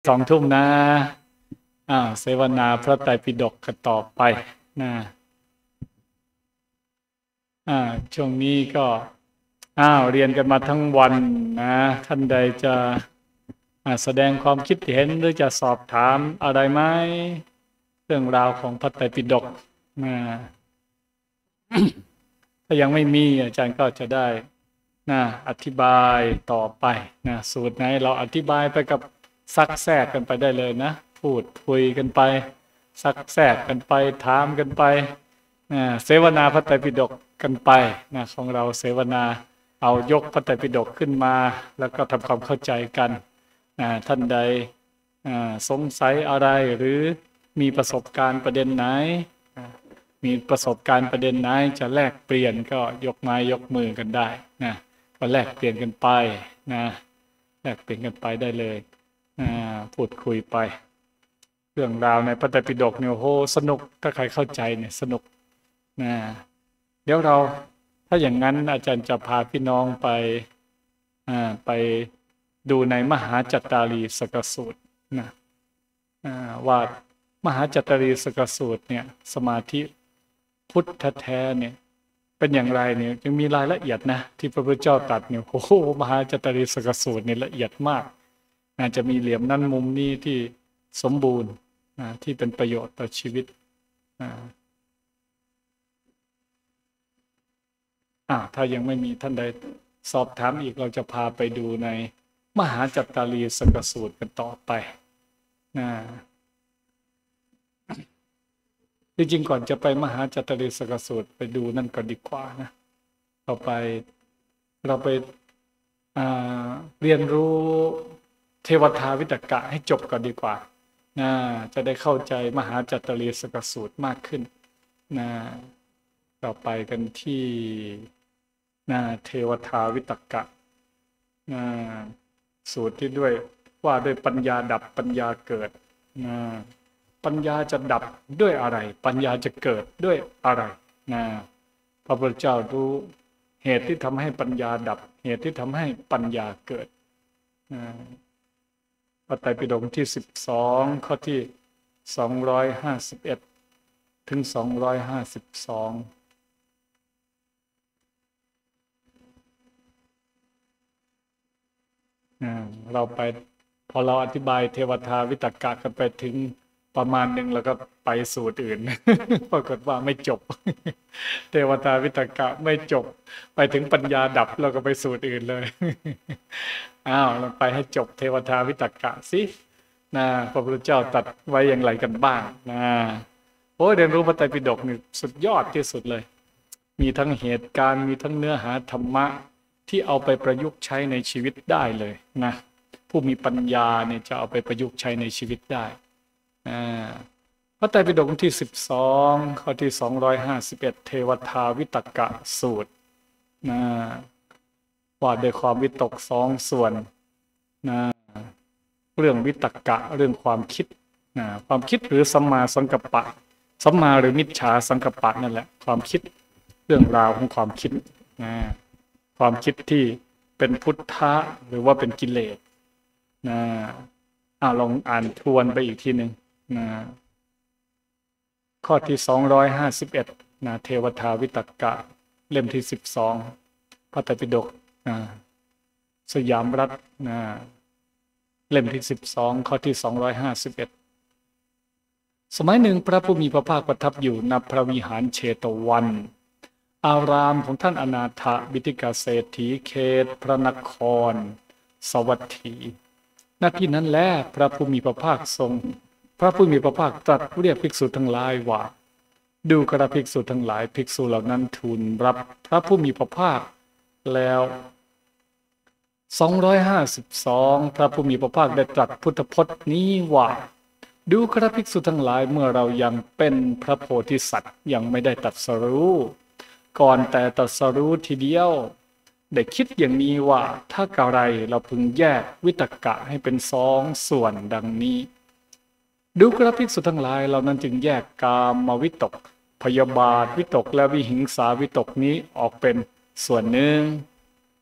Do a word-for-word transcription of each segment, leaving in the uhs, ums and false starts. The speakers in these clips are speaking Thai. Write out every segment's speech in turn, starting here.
สองทุ่มนะอ้าวเสวนาพระไตรปิฎกกันต่อไปนะอ่าช่วงนี้ก็อ้าวเรียนกันมาทั้งวันนะท่านใดจะอ่าแสดงความคิดเห็นหรือจะสอบถามอะไรไหมเรื่องราวของพระไตรปิฎกนะถ้ายังไม่มีอาจารย์ก็จะได้นะอธิบายต่อไปนะสูตรไหนเราอธิบายไปกับซักแทรกกันไปได้เลยนะพูดคุยกันไปซักแทรกกันไปถามกันไปนะเสวนาพระไตรปิฎกกันไปนะของเราเสวนาเอายกพระไตรปิฎกขึ้นมาแล้วก็ทำความเข้าใจกันนะท่านใดสงสัยอะไรหรือมีประสบการณ์ประเด็นไหนมีประสบการณ์ประเด็นไหนจะแลกเปลี่ยนก็ยกไม้ยกมือกันได้นะก็แลกเปลี่ยนกันไปนะแลกเปลี่ยนกันไปได้เลยพูดคุยไปเรื่องราวในพระไตรปิฎกเนี่ยโหสนุกถ้าใครเข้าใจเนี่ยสนุกนะเดี๋ยวเราถ้าอย่างนั้นอาจารย์จะพาพี่น้องไปไปดูในมหาจัตตารีสกสูตรนะว่ามหาจัตตารีสกสูตรเนี่ยสมาธิพุทธแท้เนี่ยเป็นอย่างไรเนี่ยยังมีรายละเอียดนะที่พระพุทธเจ้าตรัสเนี่ยโอ้โหมหาจัตตารีสกสูตรเนี่ยละเอียดมากน่าจะมีเหลี่ยมนั้นมุมนี้ที่สมบูรณ์ที่เป็นประโยชน์ต่อชีวิตอ่าถ้ายังไม่มีท่านใดสอบถามอีกเราจะพาไปดูในมหาจัตตารีสกสูตรกันต่อไปนะจริงๆก่อนจะไปมหาจัตตารีสกสูตรไปดูนั่นก็ดีกว่านะเราไปเราไปเรียนรู้เทวทาวิตกะให้จบก่อนดีกว่านะจะได้เข้าใจมหาจัตตารีสกสูตรมากขึ้นนะเราไปกันที่นะเทวทาวิตกะนะสูตรที่ด้วยว่าด้วยปัญญาดับปัญญาเกิดนะปัญญาจะดับด้วยอะไรปัญญาจะเกิดด้วยอะไรนะพระพุทธเจ้ารู้เหตุที่ทำให้ปัญญาดับเหตุที่ทำให้ปัญญาเกิดนะพระไตรปิฎกที่สิบสองข้อที่สองร้อยห้าสิบเอ็ดถึงสองร้อยห้าสิบสองเราไปพอเราอธิบายเทวทาวิตกะกันไปถึงประมาณหนึ่งแล้วก็ไปสูตรอื่นปรากฏว่าไม่จบเทวทาวิตกะไม่จบไปถึงปัญญาดับเราก็ไปสูตรอื่นเลยอ้าวเราไปให้จบเทวทาวิตกะสินะพระพุทธเจ้าตรัสไว้อย่างไรกันบ้างนะโอ้เรียนรู้พระไตรปิฎกนี่สุดยอดที่สุดเลยมีทั้งเหตุการณ์มีทั้งเนื้อหาธรรมะที่เอาไปประยุกต์ใช้ในชีวิตได้เลยนะผู้มีปัญญาเนี่ยจะเอาไปประยุกต์ใช้ในชีวิตได้พระไตรปิฎกที่สิบสองข้อที่สองร้อยห้าสิบเอ็ดเทวทาวิตกะสูตรนะว่าด้วยความวิตกสองส่วนนะเรื่องวิตกะเรื่องความคิดนะความคิดหรือสัมมาสังกัปปะสัมมาหรือมิจฉาสังกัปปะนั่นแหละความคิดเรื่องราวของความคิดนะความคิดที่เป็นพุทธะหรือว่าเป็นกิเลสนะอ่าลองอ่านทวนไปอีกทีหนึ่งนะข้อที่สองร้อยห้าสิบเอ็ดนะเทวทาวิตกะเล่มที่สิบสองพระไตรปิฎกนะสยามรัฐนะเล่มที่สิบสองข้อที่สองร้อยห้าสิบเอ็ดสมัยหนึ่งพระผู้มีพระภาคประทับอยู่ณพระวิหารเชตวันอารามของท่านอนาถบิณฑิกเศรษฐีเขตพระนครสวัสถีณที่นั้นแลพระผู้มีพระภาคทรงพระผู้มีพระภาคตรัสเรียกภิกษุทั้งหลายว่าดูกระภิกษุทั้งหลายภิกษุเหล่านั้นทูลรับพระผู้มีพระภาคแล้วสองร้อยห้าสิบสองพระผู้มีพระภาคได้ตรัสพุทธพจน์นี้ว่าดูกระภิกษุทั้งหลายเมื่อเรายังเป็นพระโพธิสัตว์ยังไม่ได้ตรัสรู้ก่อนแต่ตรัสรู้ทีเดียวได้คิดอย่างนี้ว่าถ้ากะไรเราพึงแยกวิตกะให้เป็นสองส่วนดังนี้ดูกระภิกษุทั้งหลายเรานั้นจึงแยกกามวิตกพยาบาทวิตกและวิหิงสาวิตกนี้ออกเป็นส่วนหนึ่ง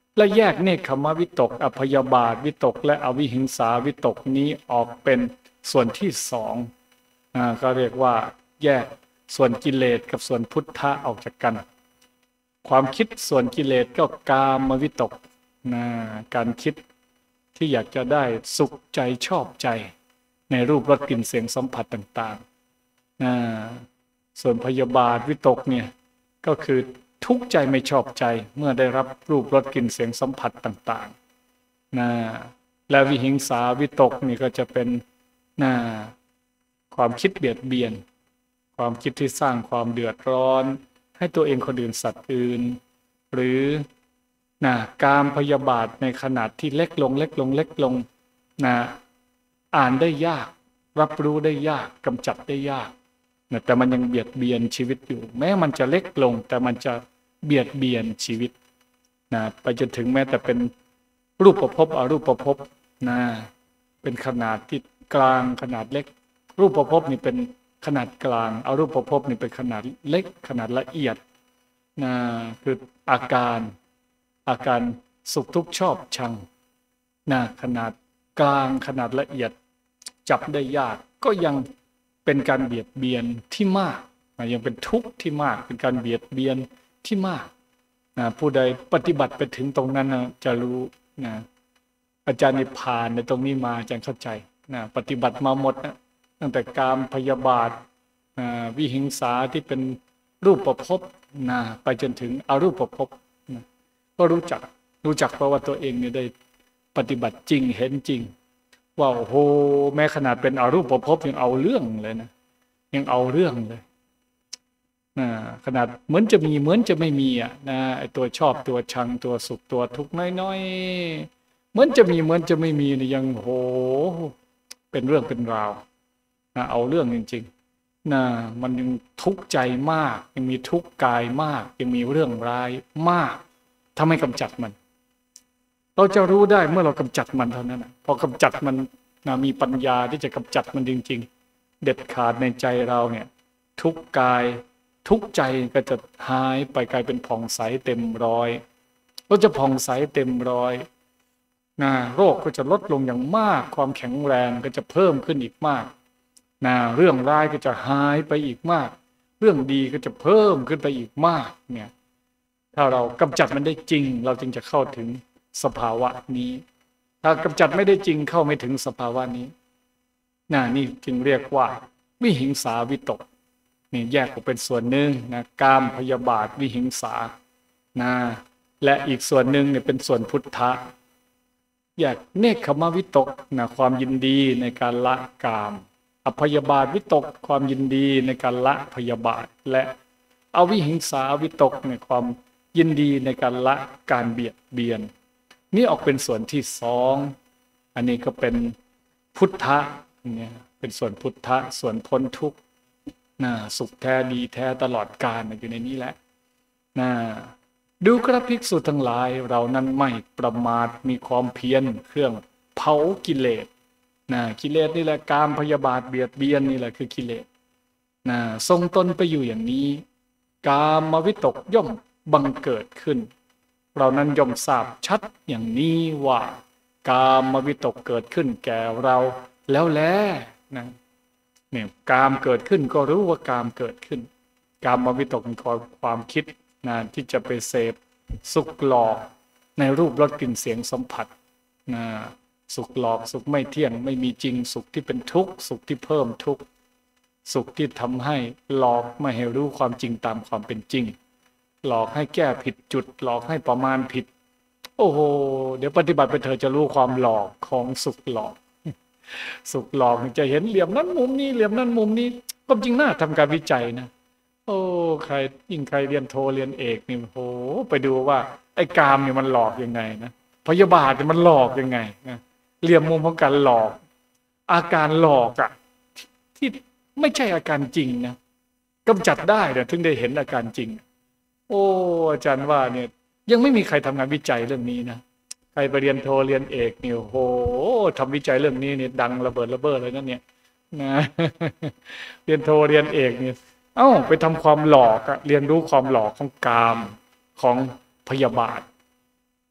และแยกเนกขมวิตกอพยาบาทวิตกและอวิหิงสาวิตกนี้ออกเป็นส่วนที่สองอ่าก็เรียกว่าแยกส่วนกิเลสกับส่วนพุทธะออกจากกันความคิดส่วนกิเลสก็กามวิตกนะการคิดที่อยากจะได้สุขใจชอบใจในรูปรสกลิ่นเสียงสัมผัสต่างๆนะส่วนพยาบาทวิตกเนี่ยก็คือทุกข์ใจไม่ชอบใจเมื่อได้รับรูปรสกลิ่นเสียงสัมผัสต่างๆนะและวิหิงสาวิตกนี่ก็จะเป็นนะความคิดเบียดเบียนความคิดที่สร้างความเดือดร้อนให้ตัวเองคนอื่นสัตว์อื่นหรือนะกามพยาบาทในขนาดที่เล็กลงเล็กลงเล็กลงนะอ่านได้ยากรับรู้ได้ยากกำจัดได้ยากนะแต่มันยังเบียดเบียนชีวิตอยู่แม้มันจะเล็กลงแต่มันจะเบียดเบียนชีวิตนะไปจนถึงแม้แต่เป็นรูปประพบอรูปประพบนะเป็นขนาดที่กลางขนาดเล็กรูปประพบนี่เป็นขนาดกลางอรูปภพนี่เป็นขนาดเล็กขนาดละเอียดนะคืออาการอาการสุขทุกข์ชอบชังนะขนาดกลางขนาดละเอียดจับได้ยากก็ยังเป็นการเบียดเบียนที่มากนะยังเป็นทุกข์ที่มากเป็นการเบียดเบียนที่มากนะผู้ใดปฏิบัติไปถึงตรงนั้นนะจะรู้นะอาจารย์นิพพานในตรงนี้มาอาจารย์เข้าใจนะปฏิบัติมาหมดนะตั้งแต่กามพยาบาทวิหิงสาที่เป็นรูปประพบนะไปจนถึงอรูปประพบนะก็รู้จักรู้จักเพราะว่าตัวเองเนี่ยได้ปฏิบัติจริงเห็นจริงว่าโอ้โหแม้ขนาดเป็นอรูปประพบยังเอาเรื่องเลยนะยังเอาเรื่องเลยนะขนาดเหมือนจะมีเหมือนจะไม่มีอ่ะนะไอตัวชอบตัวชังตัวสุขตัวทุกข์น้อยๆเหมือนจะมีเหมือนจะไม่มีนี่ยังโหเป็นเรื่องเป็นราวนะเอาเรื่องจริงๆนะมันยังทุกข์ใจมากยังมีทุกข์กายมากยังมีเรื่องร้ายมากถ้าไม่กำจัดมันเราจะรู้ได้เมื่อเรากำจัดมันเท่านั้นนะพอกำจัดมันนะมีปัญญาที่จะกำจัดมันจริงๆเด็ดขาดในใจเราเนี่ยทุกข์กายทุกข์ใจก็จะหายไปกลายเป็นผ่องใสเต็มร้อยเราจะผ่องใสเต็มร้อยนะโรคก็จะลดลงอย่างมากความแข็งแรงก็จะเพิ่มขึ้นอีกมากนะเรื่องร้ายก็จะหายไปอีกมากเรื่องดีก็จะเพิ่มขึ้นไปอีกมากเนี่ยถ้าเรากำจัดมันได้จริงเราจึงจะเข้าถึงสภาวะนี้ถ้ากำจัดไม่ได้จริงเข้าไม่ถึงสภาวะนี้นะนี่จึงเรียกว่าวิหิงสาวิตกนี่แยกออกเป็นส่วนหนึ่งนะกามพยาบาทวิหิงสานะและอีกส่วนหนึ่งเนี่ยเป็นส่วนพุทธะแยกเนกขมวิตกนะความยินดีในการละกามอพยาบาทวิตกความยินดีในการละพยาบาทและอวิหิงสาวิตกในความยินดีในการละการเบียดเบียนนี่ออกเป็นส่วนที่สองอันนี้ก็เป็นพุทธะเนี่ยเป็นส่วนพุทธะส่วนพ้นทุกข์นะสุขแท้ดีแท้ตลอดกาลอยู่ในนี้แหละนะดูกระภิกษุทั้งหลายเรานั้นไม่ประมาทมีความเพียรเครื่องเผากิเลสนะกิเลสนี่แหละกามพยาบาทเบียดเบียนนี่แหละคือกิเลสนะทรงตนไปอยู่อย่างนี้กามวิตกย่อมบังเกิดขึ้นเรานั้นย่อมทราบชัดอย่างนี้ว่ากามวิตกเกิดขึ้นแก่เราแล้วแลนะเนี่ยกามเกิดขึ้นก็รู้ว่ากามเกิดขึ้นกามวิตกเป็นความคิดนะที่จะไปเสพสุขหลอกในรูปรสกลิ่นเสียงสัมผัสนะสุขหลอกสุขไม่เที่ยงไม่มีจริงสุขที่เป็นทุกข์สุขที่เพิ่มทุกข์สุขที่ทำให้หลอกไม่ให้รู้ความจริงตามความเป็นจริงหลอกให้แก้ผิดจุดหลอกให้ประมาณผิดโอ้โหเดี๋ยวปฏิบัติไปเธอจะรู้ความหลอกของสุขหลอกสุขหลอกจะเห็นเหลี่ยมนั้นมุมนี้เหลี่ยมนั้นมุมนี้ความจริงน่าทำการวิจัยนะโอ้ใครยิ่งใครเรียนโทเรียนเอกนี่โอ้ไปดูว่าไอ้กามเนี่ยมันหลอกยังไงนะพยาบาทเนี่ยมันหลอกยังไงนะเหลี่ยมมุมของการหลอกอาการหลอกอะที่ไม่ใช่อาการจริงนะกำจัดได้แต่ถึงได้เห็นอาการจริงโอ้อาจารย์ว่าเนี่ยยังไม่มีใครทำงานวิจัยเรื่องนี้นะใครไปเรียนโทเรียนเอกนี่โอ้โหทำวิจัยเรื่องนี้เนี่ยดังระเบิดระเบ้อเลยนั่นเนี่ยนะเรียนโทเรียนเอกเนี่ยเอ้าไปทำความหลอกอะเรียนรู้ความหลอกของกามของพยาบาท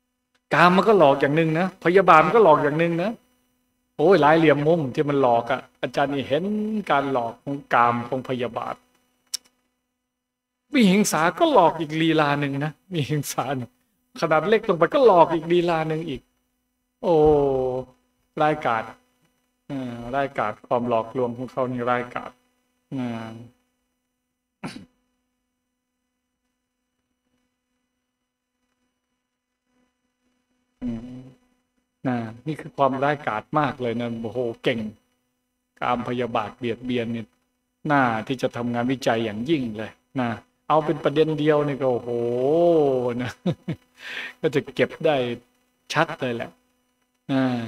กามมันก็หลอกอย่างหนึ่งนะพยาบาทมันก็หลอกอย่างหนึ่งนะโอ้ยหลายเหลี่ยมมุมที่มันหลอกอ่ะอาจารย์นี่เห็นการหลอกของกามของพยาบาทวิหิงสาก็หลอกอีกลีลาหนึ่งนะวิหิงสาขนาดเล็กลงไปก็หลอกอีกลีลาหนึ่งอีกโอ้ร้ายกาจอ่าร้ายกาจความหลอกลวงของเขานี่ร้ายกาจอ่าอืมนะนี่คือความร้ายกาจมากเลยนะโอ้โหเก่งกามพยาบาทเบียดเบียนนี่น่าที่จะทำงานวิจัยอย่างยิ่งเลยนะเอาเป็นประเด็นเดียวนี่ก็โอ้โหนะก็จะเก็บได้ชัดเลยแหละอ่า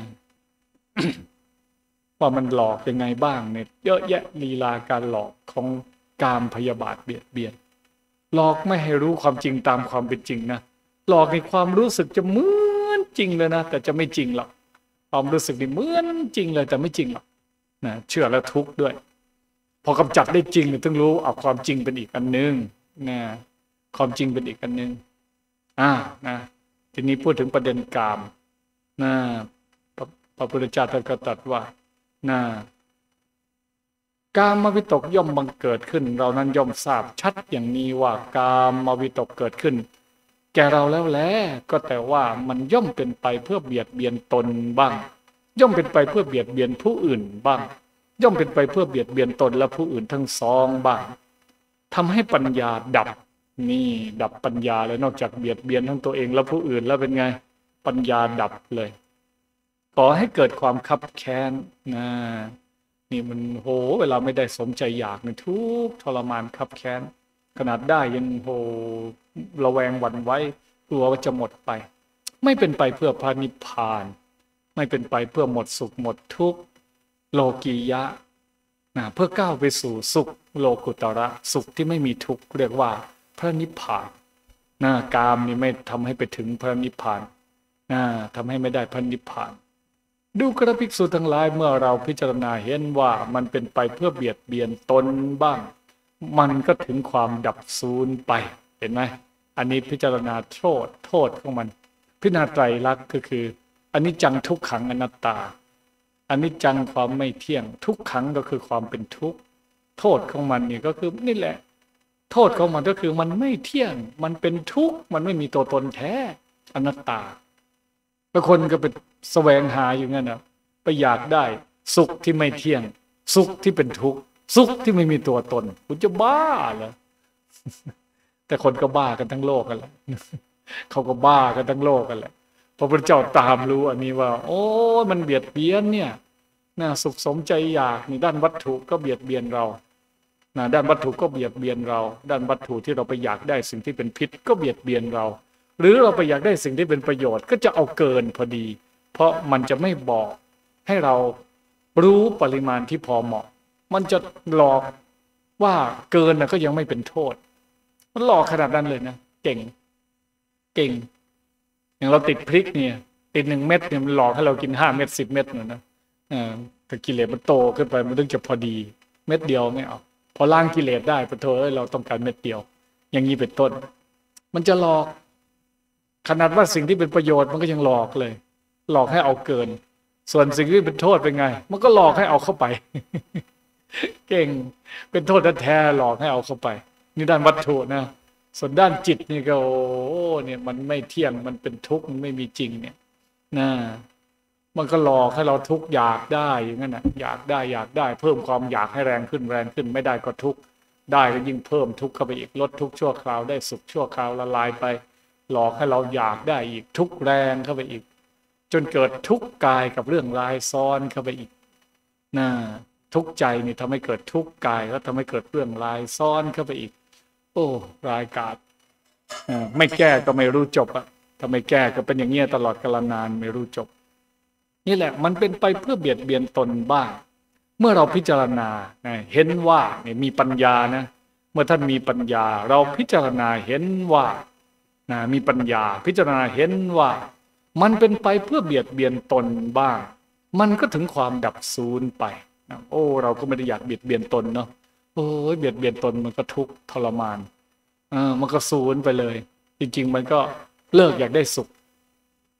ว่ามันหลอกยังไงบ้างเนี่ยเยอะแยะลีลาการหลอกของกามพยาบาทเบียดเบียนหลอกไม่ให้รู้ความจริงตามความเป็นจริงนะหลอกในความรู้สึกจะเหมือนจริงเลยนะแต่จะไม่จริงหรอกความรู้สึกนี่เหมือนจริงเลยแต่ไม่จริงหรอกนะเชื่อแล้วทุกข์ด้วยพอกำจัดได้จริงเนี่ยต้องรู้เอาความจริงเป็นอีกอันนึงนะความจริงเป็นอีกอันนึงอ่านะทีนี้พูดถึงประเด็นกามนะพระพระพุทธเจ้าท่านก็ตรัสว่านะกามวิตกย่อมบังเกิดขึ้นเรานั้นย่อมทราบชัดอย่างนี้ว่ากามวิตกเกิดขึ้นแก่เราแล้วแหละก็แต่ว่ามันย่อมเป็นไปเพื่อเบียดเบียนตนบ้างย่อมเป็นไปเพื่อเบียดเบียนผู้อื่นบ้างย่อมเป็นไปเพื่อเบียดเบียนตนและผู้อื่นทั้งสองบ้างทำให้ปัญญาดับนี่ดับปัญญาเลยนอกจากเบียดเบียนทั้งตัวเองและผู้อื่นแล้วเป็นไงปัญญาดับเลยขอให้เกิดความคับแค้นนะนี่มันโหเวลาไม่ได้สมใจอยากนี่ทุกทรมานคับแค้นขนาดได้ยังโหระแวงหวั่นไหวกลัวว่าจะหมดไปไม่เป็นไปเพื่อพระนิพพานไม่เป็นไปเพื่อหมดสุขหมดทุกข์โลกียะนะเพื่อก้าวไปสู่สุขโลกุตระสุขที่ไม่มีทุกข์เรียกว่าพระนิพพานนะกามนี่ไม่ทำให้ไปถึงพระนิพพานนะทำให้ไม่ได้พระนิพพานดูกระภิกษุทั้งหลายเมื่อเราพิจารณาเห็นว่ามันเป็นไปเพื่อเบียดเบียนตนบ้างมันก็ถึงความดับสูญไปเห็นไหมอันนี้พิจารณาโทษโทษของมันพิจารณาไตรลักษณ์ก็คืออันนี้จังทุกขังอนัตตาอันนี้จังความไม่เที่ยงทุกขังก็คือความเป็นทุกข์โทษของมันนี่ก็คือนี่แหละโทษของมันก็คือมันไม่เที่ยงมันเป็นทุกข์มันไม่มีตัวตนแท้อนัตตาบางคนก็ไปแสวงหาอยู่งั้นนะไปอยากได้สุขที่ไม่เที่ยงสุขที่เป็นทุกข์สุขที่ไม่มีตัวตนคุณจะบ้าเหรอแต่คนก็บ้ากันทั้งโลกกันแหละเขาก็บ้ากันทั้งโลกกันแหละพระพุทธเจ้าตามรู้อันนี้ว่าโอ้มันเบียดเบียนเนี่ยน่าสุขสมใจอยากนี่ด้านวัตถุก็เบียดเบียนเรานะด้านวัตถุก็เบียดเบียนเราด้านวัตถุที่เราไปอยากได้สิ่งที่เป็นพิษก็เบียดเบียนเราหรือเราไปอยากได้สิ่งที่เป็นประโยชน์ก็จะเอาเกินพอดีเพราะมันจะไม่บอกให้เรารู้ปริมาณที่พอเหมาะมันจะหลอกว่าเกินนะก็ยังไม่เป็นโทษมันหลอกขนาดนั้นเลยนะเก่งเก่งอย่างเราติดพริกเนี่ยติดหนึ่งเม็ดเนี่ยมันหลอกให้เรากินห้าเม็ดสิบเม็ดเนี่ยนะอ่าแต่กิเลสมันโตขึ้นไปมันต้องจะพอดีเม็ดเดียวไม่เอาพอล้างกิเลสได้ปะโถเอ้ยเราต้องการเม็ดเดียวอย่างนี้เป็นต้นมันจะหลอกขนาดว่าสิ่งที่เป็นประโยชน์มันก็ยังหลอกเลยหลอกให้เอาเกินส่วนสิ่งที่เป็นโทษเป็นไงมันก็หลอกให้เอาเข้าไปเก่งเป็นโทษแท้ๆหลอกให้เอาเข้าไปนี่ด้านวัตถุนะส่วนด้านจิตนี่ก็โอ้เนี่ยมันไม่เที่ยงมันเป็นทุกข์มันไม่มีจริงเนี่ยนะมันก็หลอกให้เราทุกข์อยากได้อย่างนั้นนะอยากได้อยากได้เพิ่มความอยากให้แรงขึ้นแรงขึ้นไม่ได้ก็ทุกข์ได้ก็ยิ่งเพิ่มทุกข์เข้าไปอีกลดทุกข์ชั่วคราวได้สุขชั่วคราวละลายไปหลอกให้เราอยากได้อีกทุกข์แรงเข้าไปอีกจนเกิดทุกข์กายกับเรื่องรายซ้อนเข้าไปอีกนะทุกข์ใจนี่ทำให้เกิดทุกข์กายแล้วทำให้เกิดเรื่องรายซ้อนเข้าไปอีกโอ้รายกาจไม่แก้ก็ไม่รู้จบอ่ะถ้าไม่แก้ก็เป็นอย่างเงี้ยตลอดกาลนานไม่รู้จบนี่แหละมันเป็นไปเพื่อเบียดเบียนตนบ้างเมื่อเราพิจารณาเห็นว่าเนี่ยมีปัญญานะเมื่อท่านมีปัญญาเราพิจารณาเห็นว่านะมีปัญญาพิจารณาเห็นว่ามันเป็นไปเพื่อเบียดเบียนตนบ้างมันก็ถึงความดับสูญไปนะโอ้เราก็ไม่ได้อยากเบียดเบียนตนเนาะโอ้ยเบียดเบียนตนมันก็ทุกข์ทรมานเออมันก็สูญไปเลยจริงๆมันก็เลิกอยากได้สุข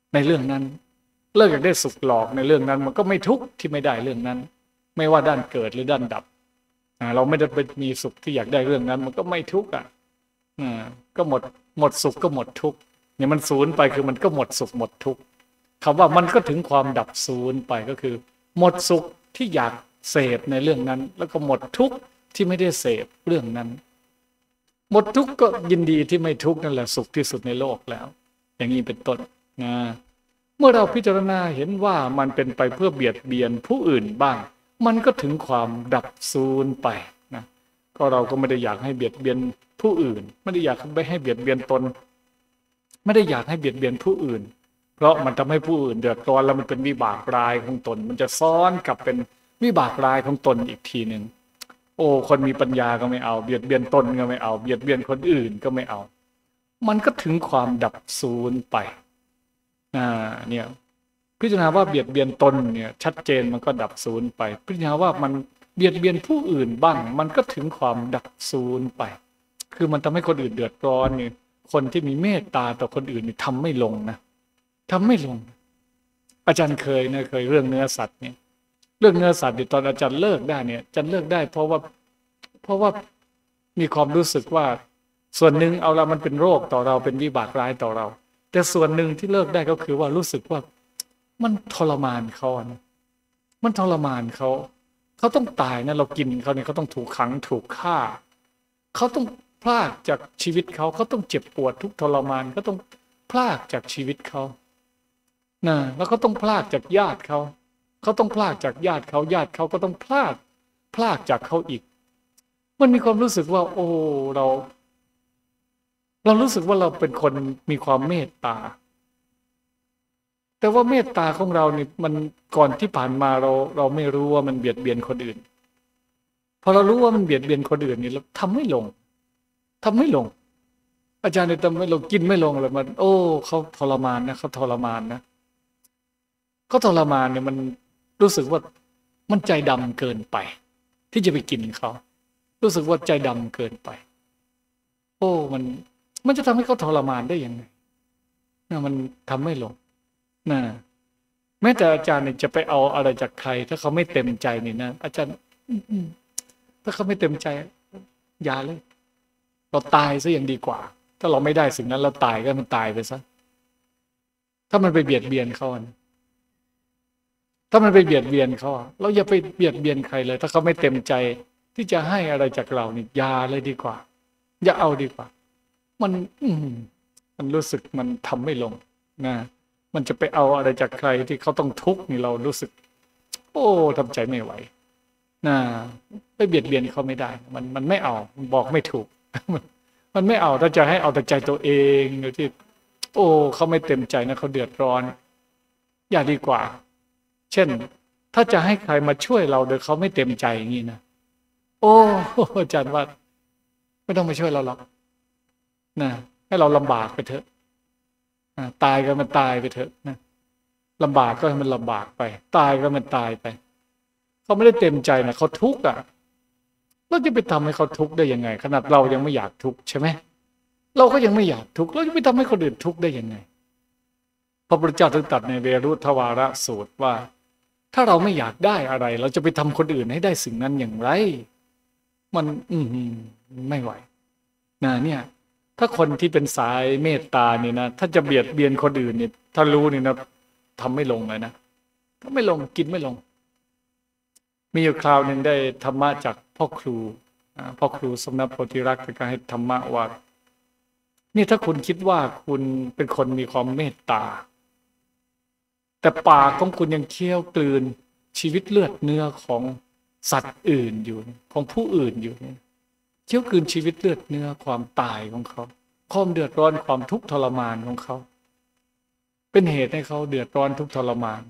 ในเรื่องนั้นเลิกอยากได้สุขหลอกในเรื่องนั้นมันก็ไม่ทุกข์ที่ไม่ได้เรื่องนั้นไม่ว่าด้านเกิดหรือด้านดับเราไม่ได้ไปมีสุขที่อยากได้เรื่องนั้นมันก็ไม่ทุกข์อ่ะก็หมดหมดสุขก็หมดทุกข์เนี่ยมันศูนย์ไปคือมันก็หมดสุขหมดทุกข์คำว่ามันก็ถึงความดับศูนย์ไปก็คือหมดสุขที่อยากเสพในเรื่องนั้น แล้วก็หมดทุกข์ที่ไม่ได้เสพเรื่องนั้นหมดทุกข์ก็ยินดีที่ไม่ทุกข์นั่นแหละสุขที่สุดในโลกแล้วอย่างนี้เป็นต้นนะเมื่อเราพิจารณาเห็นว่ามันเป็นไปเพื่อเบียดเบียนผู้อื่นบ้างมันก็ถึงความดับศูนย์ไปนะก็เราก็ไม่ได้อยากให้เบียดเบียนผู้อื่นไม่ได้อยากไม่ให้เบียดเบียนตนไม่ได้อยากให้เบียดเบียนผู้อื่นเพราะมันทำให้ผู้อื่นเดือดร้อนแล้วมันเป็นวิบากร้ายของตนมันจะซ้อนกลับเป็นวิบากร้ายของตนอีกทีหนึ่งโอ้คนมีปัญญาก็ไม่เอาเบียดเบียนตนก็ไม่เอาเบียดเบียนคนอื่นก็ไม่เอามันก็ถึงความดับศูนย์ไปอ่าเนี่ยพิจารณาว่าเบียดเบียนตนเนี่ยชัดเจนมันก็ดับศูนย์ไปพิจารณาว่ามันเบียดเบียนผู้อื่นบ้างมันก็ถึงความดับศูนย์ไปคือมันทำให้คนอื่นเดือดร้อนเนี่ยคนที่มีเมตตาต่อคนอื่นนี่ทำไม่ลงนะทำไม่ลงอาจารย์เคยนะเคยเรื่องเนื้อสัตว์เนี่ยเรื่องเนื้อสัตว์เนี่ยตอนอาจารย์เลิกได้เนี่ยอาจารย์เลิกได้เพราะว่าเพราะว่ามีความรู้สึกว่าส่วนหนึ่งเอาละมันเป็นโรคต่อเราเป็นวิบากร้ายต่อเราแต่ส่วนหนึ่งที่เลิกได้ก็คือว่ารู้สึกว่ามันทรมานเขานะมันทรมานเขาเขาต้องตายนะเรากินเขาเนี่ยเขาต้องถูกขังถูกฆ่าเขาต้องพลากจากชีวิตเขาเขาต้องเจ็บปวดทุกทรมานเขาต้องพลากจากชีวิตเขานะแล้วก็ต้องพลากจากญาติเขาเขาต้องพลากจากญาติเขาญาติเขาก็ต้องพลากพลากจากเขาอีกมันมีความรู้สึกว่าโอ้เราเรารู้สึกว่าเราเป็นคนมีความเมตตาแต่ว่าเมตตาของเรานี่มันก่อนที่ผ่านมาเราเราไม่รู้ว่ามันเบียดเบียนคนอื่นพอเรารู้ว่ามันเบียดเบียนคนอื่นนี่เราทำไม่ลงทำไม่ลงอาจารย์เนี่ยทำไม่ลงกินไม่ลงเลยมันโอ้เขาทรมานนะเขาทรมานนะเขาทรมานเนี่ยมันรู้สึกว่ามันใจดำเกินไปที่จะไปกินเขารู้สึกว่าใจดำเกินไปโอ้มันมันจะทำให้เขาทรมานได้ยังไงนะมันทำไม่ลงนะแม้แต่อาจารย์เนี่ยจะไปเอาอะไรจากใครถ้าเขาไม่เต็มใจนี่นะอาจารย์ถ้าเขาไม่เต็มใจอย่าเลยเราตายซะยังดีกว่าถ้าเราไม่ได้สิ่งนั้นเราตายก็มันตายไปซะถ้ามันไปเบียดเบียนเขาถ้ามันไปเบียดเบียนเขาเราอย่าไปเบียดเบียนใครเลยถ้าเขาไม่เต็มใจที่จะให้อะไรจากเรานี่อย่าเลยดีกว่าอย่าเอาดีกว่ามันอืมมันรู้สึกมันทำไม่ลงนะมันจะไปเอาอะไรจากใครที่เขาต้องทุกข์นี่เรารู้สึกโอ้ทำใจไม่ไหวนะไปเบียดเบียนเขาไม่ได้มันมันไม่เอาบอกไม่ถูกมันไม่เอาถ้าจะให้เอาแต่ใจตัวเองโดยที่โอ้เขาไม่เต็มใจนะเขาเดือดร้อนอย่าดีกว่าเช่นถ้าจะให้ใครมาช่วยเราโดยเขาไม่เต็มใจอย่างนี้นะโอ้อาจารย์ว่าไม่ต้องมาช่วยเราหรอกนะให้เราลำบากไปเถอะตายก็มันตายไปเถอะนะลำบากก็ให้มันลำบากไปตายก็มันตายไปเขาไม่ได้เต็มใจนะเขาทุกข์อ่ะเราจะไปทำให้เขาทุกข์ได้ยังไงขนาดเรายังไม่อยากทุกข์ใช่ไหมเราก็ยังไม่อยากทุกข์เราจะไปทำให้คนอื่นทุกข์ได้ยังไงพระพุทธเจ้าถึงตรัสในเวรุทวาระสูตรว่าถ้าเราไม่อยากได้อะไรเราจะไปทำคนอื่นให้ได้สิ่งนั้นอย่างไรมันอืมไม่ไหวนะเนี่ยถ้าคนที่เป็นสายเมตตานี่นะถ้าจะเบียดเบียนคนอื่นนี่ถ้ารู้นี่นะทำไม่ลงเลยนะถ้าไม่ลงกินไม่ลงมีอยู่คราวหนึ่งได้ธรรมะจากพ่อครูพ่อครูสมณโพธิรักษ์ก็ให้ธรรมะว่านี่ถ้าคุณคิดว่าคุณเป็นคนมีความเมตตาแต่ปากของคุณยังเคี้ยวกลืนชีวิตเลือดเนื้อของสัตว์อื่นอยู่ของผู้อื่นอยู่เคี้ยวกลืนชีวิตเลือดเนื้อความตายของเขาความเดือดร้อนความทุกข์ทรมานของเขาเป็นเหตุให้เขาเดือดร้อนทุกข์ทรมาน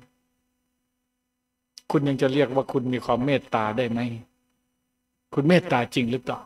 คุณยังจะเรียกว่าคุณมีความเมตตาได้ไหมคุณเมตตาจริงหรือเปล่า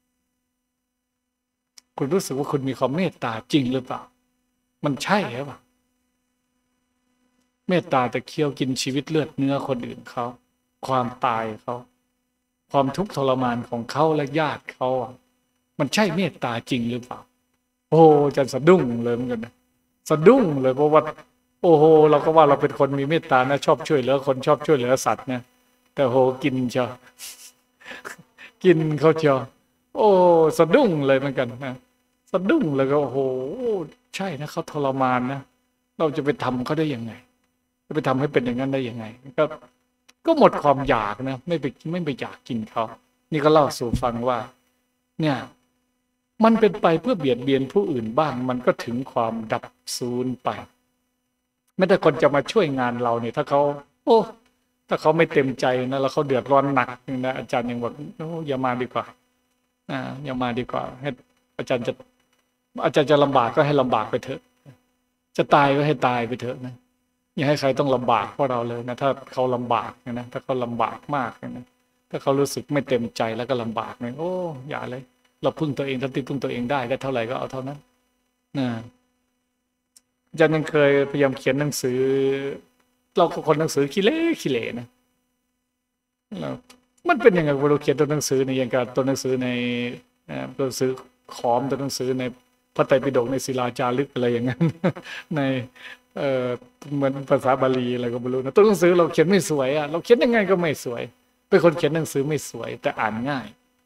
คุณรู้สึกว่าคุณมีความเมตตาจริงหรือเปล่ามันใช่หรือเปล่าเมตตาแต่เคี้ยวกินชีวิตเลือดเนื้อคนอื่นเขาความตายเขาความทุกข์ทรมานของเขาและญาติเขาอ่ะมันใช่เมตตาจริงหรือเปล่าโอ้จะสะดุ้งเลยเหมือนกันนะสะดุ้งเลยเพราะว่าโอ้โหเราก็ว่าเราเป็นคนมีเมตตานะชอบช่วยเหลือคนชอบช่วยเหลือสัตว์นะแต่โหกินเชียวกินเขาเชียวโอ้สะดุ้งเลยเหมือนกันนะสะดุ้งเลยก็โอ้โหใช่นะเขาทรมานนะเราจะไปทำเขาได้ยังไงจะไปทำให้เป็นอย่างนั้นได้ยังไงก็ก็หมดความอยากนะไม่ไปไม่ไปอยากกินเขานี่ก็เล่าสู่ฟังว่า เนี่ยมันเป็นไปเพื่อเบียดเบียนผู้อื่นบ้างมันก็ถึงความดับสูญไปแม้แต่คนจะมาช่วยงานเราเนี่ยถ้าเขาโอ้ถ้าเขาไม่เต็มใจนะแล้วเขาเดือดร้อนหนักนะอาจารย์ยังบอกโอ้อย่ามาดีกว่าอ่าอย่ามาดีกว่าให้อาจารย์จะอาจารย์จะลำบากก็ให้ลำบากไปเถอะจะตายก็ให้ตายไปเถอะนะอย่าให้ใครต้องลำบากเพราะเราเลยนะถ้าเขาลำบากนะถ้าเขาลำบากมากนะถ้าเขารู้สึกไม่เต็มใจแล้วก็ลำบากเนี่ยโอ้อย่าเลยเราพึ่งตัวเองทันทีพึ่งตัวเองได้ได้เท่าไหร่ก็เอาเท่านั้นนะอาจารย์ยังเคยพยายามเขียนหนังสือเราก็คนหนังสือขี้เล่ขี้เล่นะแล้วมันเป็นยังไงเราเขียนตัวหนังสือในอย่างกับตัวหนังสือในตัวหนังสือขอมตัวหนังสือในพระไตรปิฎกในศิลาจารึกอะไรอย่างนั้นในเอ่อเหมือนภาษาบาลีอะไรก็ไม่รู้นะตัวหนังสือเราเขียนไม่สวยอ่ะเราเขียนยังไงก็ไม่สวยเป็นคนเขียนหนังสือไม่สวยแต่อ่านง่าย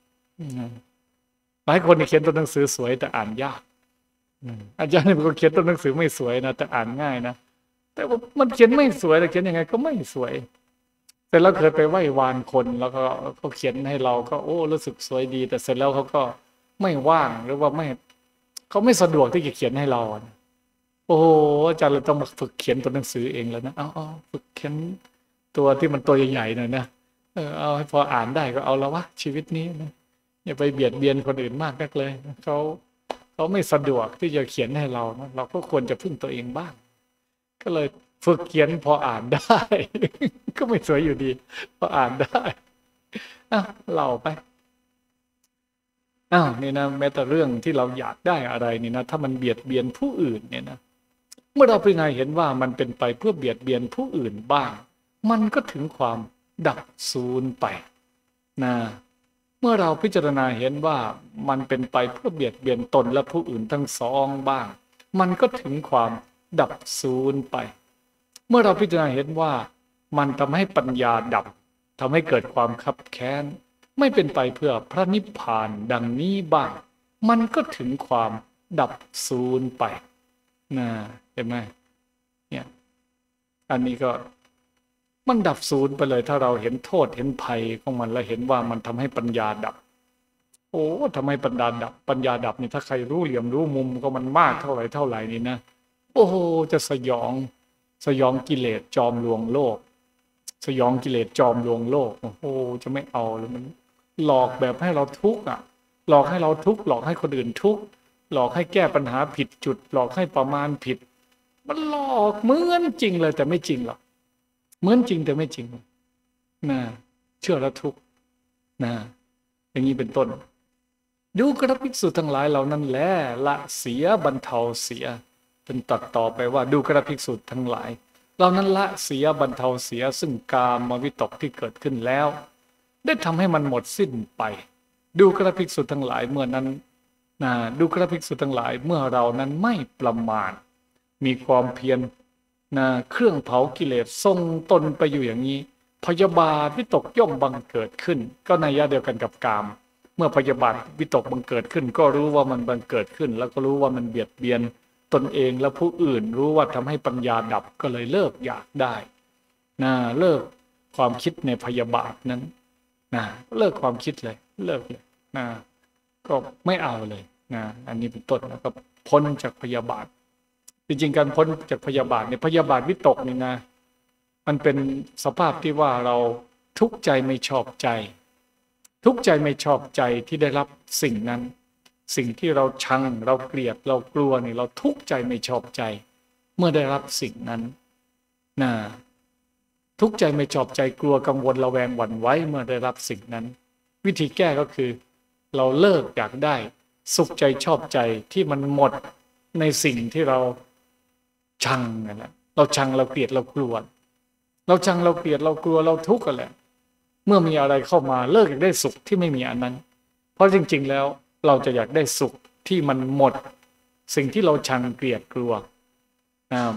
หลายคนเขียนตัวหนังสือสวยแต่อ่านยากอาจารย์เป็นคนเขียนตัวหนังสือไม่สวยนะแต่อ่านง่ายนะแต่ว่ามันเขียนไม่สวยแต่เขียนยังไงก็ไม่สวยแต่เราเคยไปไหว้วานคนแล้วก็เขาเขียนให้เราก็โอ้รู้สึกสวยดีแต่เสร็จแล้วเขาก็ไม่ว่างหรือว่าไม่เขาไม่สะดวกที่จะเขียนให้เราโอ้โหอาจารย์เราต้องมาฝึกเขียนตัวหนังสือเองแล้วนะเอาเอาฝึกเขียนตัวที่มันตัวใหญ่ๆหน่อยนะเออเอาให้พออ่านได้ก็เอาแล้ววะชีวิตนี้นะอย่าไปเบียดเบียนคนอื่นมากนักเลยเขาเขาไม่สะดวกที่จะเขียนให้เรานะเราก็ควรจะพึ่งตัวเองบ้างก็เลยฝึกเขียนพออ่านได้ ก็ไม่สวยอยู่ดีพออ่านได้อ่ะเล่าไปอ้าวนี่นะแม้แต่เรื่องที่เราอยากได้อะไรนี่นะถ้ามันเบียดเบียนผู้อื่นเนี่ยนะเมื่อเราพิจารณาเห็นว่ามันเป็นไปเพื่อเบียดเบียนผู้อื่นบ้างมันก็ถึงความดับสูญไปนะเมื่อเราพิจารณาเห็นว่ามันเป็นไปเพื่อเบียดเบียนตนและผู้อื่นทั้งสองบ้างมันก็ถึงความดับสูญไปเมื่อเราพิจารณาเห็นว่ามันทำให้ปัญญาดับทำให้เกิดความคับแค้นไม่เป็นไปเพื่อพระนิพพานดังนี้บ้างมันก็ถึงความดับสูญไปนะเห็นไหมเนี่ยอันนี้ก็มันดับสูญไปเลยถ้าเราเห็นโทษเห็นภัยของมันและเห็นว่ามันทำให้ปัญญาดับโอ้ทำให้ปัญญาดับปัญญาดับนี่ถ้าใครรู้เหลี่ยมรู้มุมก็มันมากเท่าไหร่เท่าไหร่นี่นะโอ้โหจะสยองสยองกิเลสจอมลวงโลกสยองกิเลสจอมลวงโลกโอ้โหจะไม่เอาเลยมันหลอกแบบให้เราทุกข์อ่ะหลอกให้เราทุกข์หลอกให้คนอื่นทุกข์หลอกให้แก้ปัญหาผิดจุดหลอกให้ประมาณผิดมันหลอกเหมือนจริงเลยแต่ไม่จริงหรอกเหมือนจริงแต่ไม่จริงนะเชื่อแล้วทุกข์นะอย่างนี้เป็นต้นดูกระภิกษุทั้งหลายเหล่านั้นแลละเสียบรรเทาเสียเป็นตัดต่อไปว่าดูกระภิกษุทั้งหลายเหล่านั้นละเสียบรรเทาเสียซึ่งกามวิตกที่เกิดขึ้นแล้วได้ทำให้มันหมดสิ้นไปดูกระภิกษุทั้งหลายเมื่อนั้นนะดูกระภิกษุทั้งหลายเมื่อเรานั้นไม่ประมาทมีความเพียรนะเครื่องเผากิเลสทรงตนไปอยู่อย่างนี้พยาบาทวิตกย่อมบังเกิดขึ้นก็นัยยะเดียวกันกับกามเมื่อพยาบาทวิตกบังเกิดขึ้นก็รู้ว่ามันบังเกิดขึ้นแล้วก็รู้ว่ามันเบียดเบียนตนเองและผู้อื่นรู้ว่าทำให้ปัญญาดับก็เลยเลิกอยากได้นะเลิกความคิดในพยาบาทนั้นนะเลิกความคิดเลยเลิกเลยนะก็ไม่เอาเลยนะอันนี้เป็นต้นแล้วก็พ้นจากพยาบาทจริงๆการพ้นจากพยาบาทเนี่ยพยาบาทวิตกนี่นะมันเป็นสภาพที่ว่าเราทุกข์ใจไม่ชอบใจทุกข์ใจไม่ชอบใจที่ได้รับสิ่งนั้นสิ่งที่เราชังเราเกลียดเรากลัวนี่เราทุกข์ใจไม่ชอบใจเมื่อได้รับสิ่งนั้นนะทุกข์ใจไม่ชอบใจกลัวกังวลระแวงหวั่นไหวเมื่อได้รับสิ่งนั้นวิธีแก้ก็คือเราเลิกอยากได้สุขใจชอบใจที่มันหมดในสิ่งที่เราชังนั่นแหละเราชังเราเกลียดเรากลัวเราชังเราเกลียดเรากลัวเราทุกข์กันแหละเมื่อมีอะไรเข้ามาเลิกอยากได้สุขที่ไม่มีอันนั้นเพราะจริงๆแล้วเราจะอยากได้สุขที่มันหมดสิ่งที่เราชังเกลียดกลัวนะ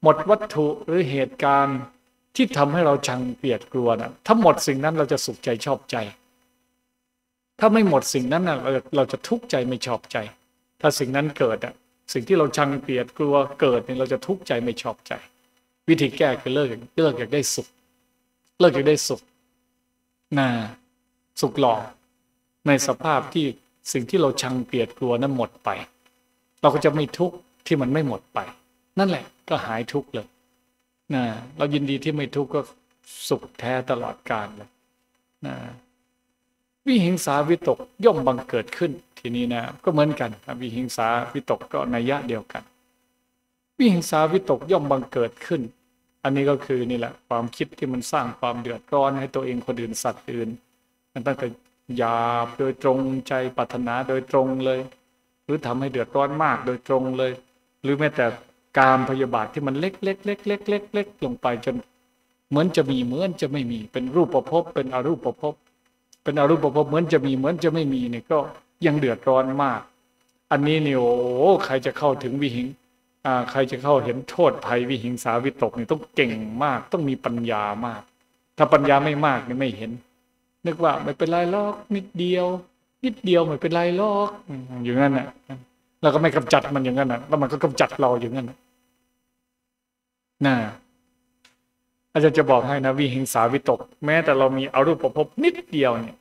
หมดวัตถุหรือเหตุการณ์ที่ทำให้เราชังเกลียดกลัวนะถ้าหมดสิ่งนั้นเราจะสุขใจชอบใจถ้าไม่หมดสิ่งนั้นนะเราเราจะทุกข์ใจไม่ชอบใจถ้าสิ่งนั้นเกิดอ่ะสิ่งที่เราชังเกลียดกลัวเกิดเนี่ยเราจะทุกข์ใจไม่ชอบใจวิธีแก้คือเลิกเลิกอยากได้สุขเลิกอยากได้สุขน่ะสุขหลอกในสภาพที่สิ่งที่เราชังเกลียดกลัวนั้นหมดไปเราก็จะไม่ทุกข์ที่มันไม่หมดไปนั่นแหละก็หายทุกข์เลยนะเรายินดีที่ไม่ทุกข์ก็สุขแท้ตลอดกาลเลยนะวิหิงสาวิตกย่อมบังเกิดขึ้นทีนี้นะก็เหมือนกันวิหิงสาวิตกก็นัยยะเดียวกันวิหิงสาวิตกย่อมบังเกิดขึ้นอันนี้ก็คือนี่แหละความคิดที่มันสร้างความเดือดร้อนให้ตัวเองคนอื่นสัตว์อื่นมันตั้งแต่หยาบโดยตรงใจปรารถนาโดยตรงเลยหรือทำให้เดือดร้อนมากโดยตรงเลยหรือแม้แต่การพยาบาทที่มันเล็กเล็กเล็กเล็กเล็กเล็กลงไปจนเหมือนจะมีเหมือนจะไม่มีเป็นรูปประพบเป็นอรูปประพบเป็นอรูปประพบเหมือนจะมีเหมือนจะไม่มีเนี่ยก็ยังเดือดร้อนมากอันนี้นี่โอ้ใครจะเข้าถึงวิหิงอ่าใครจะเข้าเห็นโทษภัยวิหิงสาวิตกนี่ต้องเก่งมากต้องมีปัญญามากถ้าปัญญาไม่มากนี่ไม่เห็นนึกว่าไม่เป็นไรหรอกนิดเดียวนิดเดียวไม่เป็นไรหรอกอย่างนั้นน่ะแล้วก็ไม่กำจัดมันอย่างนั้นน่ะแล้วมันก็กำจัดเราอย่างนั้นน่ะอาจารย์จะบอกให้นะวิหิงสาวิตกแม้แต่เรามีอรูปภพนิดเดียวเนี่ย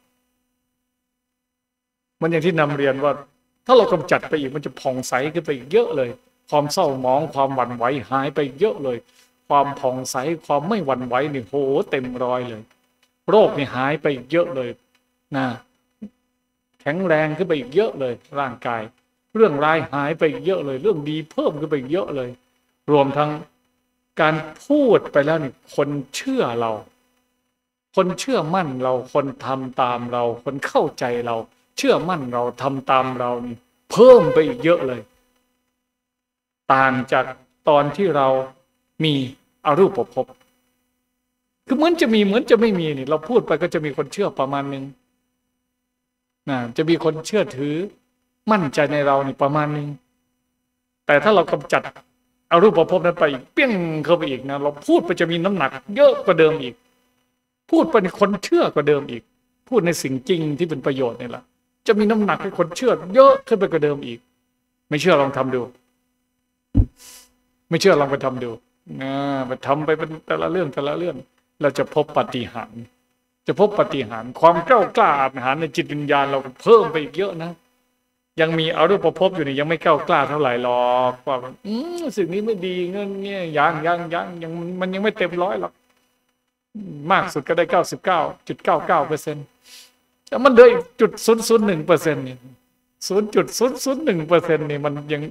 มันอย่างที่นำเรียนว่าถ้าเรากำจัดไปอีกมันจะผ่องใสขึ้นไปอีกเยอะเลยความเศร้าหมองความหวั่นไหวหายไปเยอะเลยความผ่องใสความไม่หวั่นไหวนี่โหเต็มร้อยเลยโรคนี่หายไปเยอะเลยนะแข็งแรงขึ้นไปอีกเยอะเลยร่างกายเรื่องร้ายหายไปเยอะเลยเรื่องดีเพิ่มขึ้นไปเยอะเลยรวมทั้งการพูดไปแล้วนี่คนเชื่อเราคนเชื่อมั่นเราคนทำตามเราคนเข้าใจเราเชื่อมั่นเราทำตามเรานี่เพิ่มไปอีกเยอะเลยต่างจากตอนที่เรามีอรูปภพคือเหมือนจะมีเหมือนจะไม่มีนี่เราพูดไปก็จะมีคนเชื่อประมาณนึงนะจะมีคนเชื่อถือมั่นใจในเรานี่ประมาณนึงแต่ถ้าเรากำจัดอรูปภพนั้นไปอีกเปี้ยงเข้าไปอีกนะเราพูดไปจะมีน้ำหนักเยอะกว่าเดิมอีกพูดไปในคนเชื่อกว่าเดิมอีกพูดในสิ่งจริงที่เป็นประโยชน์นี่แหละจะมีน้ำหนักให้คนเชื่อเยอะขึ้นไปกว่าเดิมอีกไม่เชื่อลองทำดูไม่เชื่อลองไปทำดูนะไปทำไปเป็นแต่ละเรื่องแต่ละเรื่องเราจะพบปาฏิหาริย์จะพบปาฏิหาริย์ความกล้ากล้าอาหารในจิตวิญญาณเราเพิ่มไปอีกเยอะนะยังมีอรูปภพอยู่นี่ยังไม่กล้ากล้าเท่าไหร่หรอกว่าอืมสิ่งนี้ไม่ดีเงี้ยเงี้ยยังยังยังยังมันยังไม่เต็มร้อยหรอกมากสุดก็ได้เก้าสิบเก้าจุดเก้าเก้าเปอร์เซ็นต์แต่มันเหลืออีกจุดศูนย์ศูนย์หนึ่งเปอร์เซ็นต์นี่ศูนย์จุดศูนย์ศูนย์หนึ่งเปอร์เซ็นต์นี่มันยัง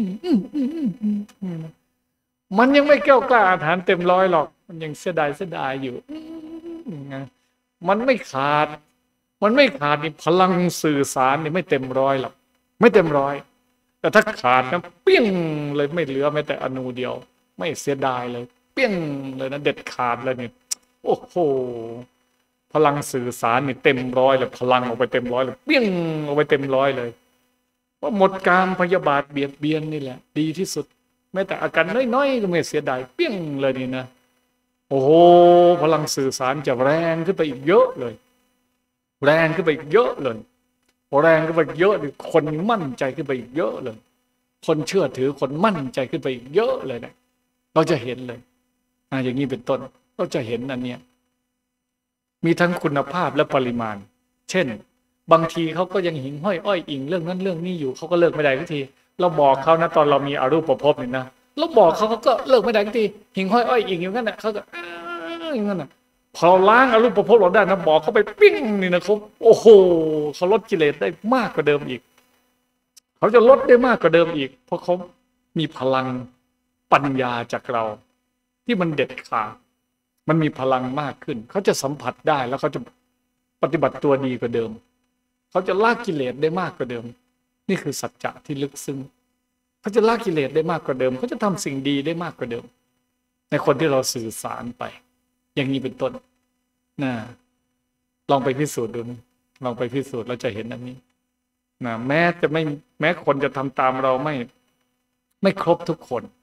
มันยังไม่แก้วกล้าอาหารเต็มร้อยหรอกมันยังเสียดายเสียดายอยู่มันไม่ขาดมันไม่ขาดนี่พลังสื่อสารนี่ไม่เต็มร้อยหรอกไม่เต็มร้อยแต่ถ้าขาดนะเปี้ยงเลยไม่เหลือแม้แต่อนูเดียวไม่เสียดายเลยเปี้ยงเลยนะเด็ดขาดเลยเนี่ยโอ้โหพลังสื่อสารนี่เต็มร้อยเลยพลังออกไปเต็มร้อยเลยเปี้ยงออกไปเต็มร้อยเลยว่าหมดกามพยาบาทเบียดเบียนนี่แหละดีที่สุดแม้แต่อาการน้อยๆก็ไม่เสียดายเปี้ยงเลยนี่นะโอ้โหพลังสื่อสารจะแรงขึ้นไปอีกเยอะเลยแรงขึ้นไปอีกเยอะเลยแรงขึ้นไปเยอะเลยคนมั่นใจขึ้นไปอีกเยอะเลยคนเชื่อถือคนมั่นใจขึ้นไปอีกเยอะเลยเนี่ยเราจะเห็นเลยอ่าอย่างนี้เป็นต้นเราจะเห็นอันเนี้ยมีทั้งคุณภาพและปริมาณเช่นบางทีเขาก็ยังหิ่งห้อยอ้อยอิงเรื่องนั้นเรื่องนี้อยู่เขาก็เลิกไม่ได้ทุกทีเราบอกเขานะตอนเรามีอรูปภพเนี่ยนะเราบอกเขาเขาก็เลิกไม่ได้ทุกทีหิ่งห้อยอ้อยอิงอย่างนั้นน่ะเขาก็อย่างนั้นน่ะพอเราล้างอรูปภพเราได้นะบอกเขาไปปิ้งนี่นะครับโอ้โหเขาลดกิเลสได้มากกว่าเดิมอีกเขาจะลดได้มากกว่าเดิมอีกเพราะเขามีพลังปัญญาจากเราที่มันเด็ดขาดมันมีพลังมากขึ้นเขาจะสัมผัสได้แล้วเขาจะปฏิบัติตัวดีกว่าเดิมเขาจะละกิเลสได้มากกว่าเดิมนี่คือสัจจะที่ลึกซึ้งเขาจะละกิเลสได้มากกว่าเดิมเขาจะทำสิ่งดีได้มากกว่าเดิมในคนที่เราสื่อสารไปอย่างนี้เป็นต้นนะลองไปพิสูจน์ดูนะลองไปพิสูจน์เราจะเห็นอันนี้นะแม้จะไม่แม้คนจะทำตามเราไม่ไม่ครบทุกคน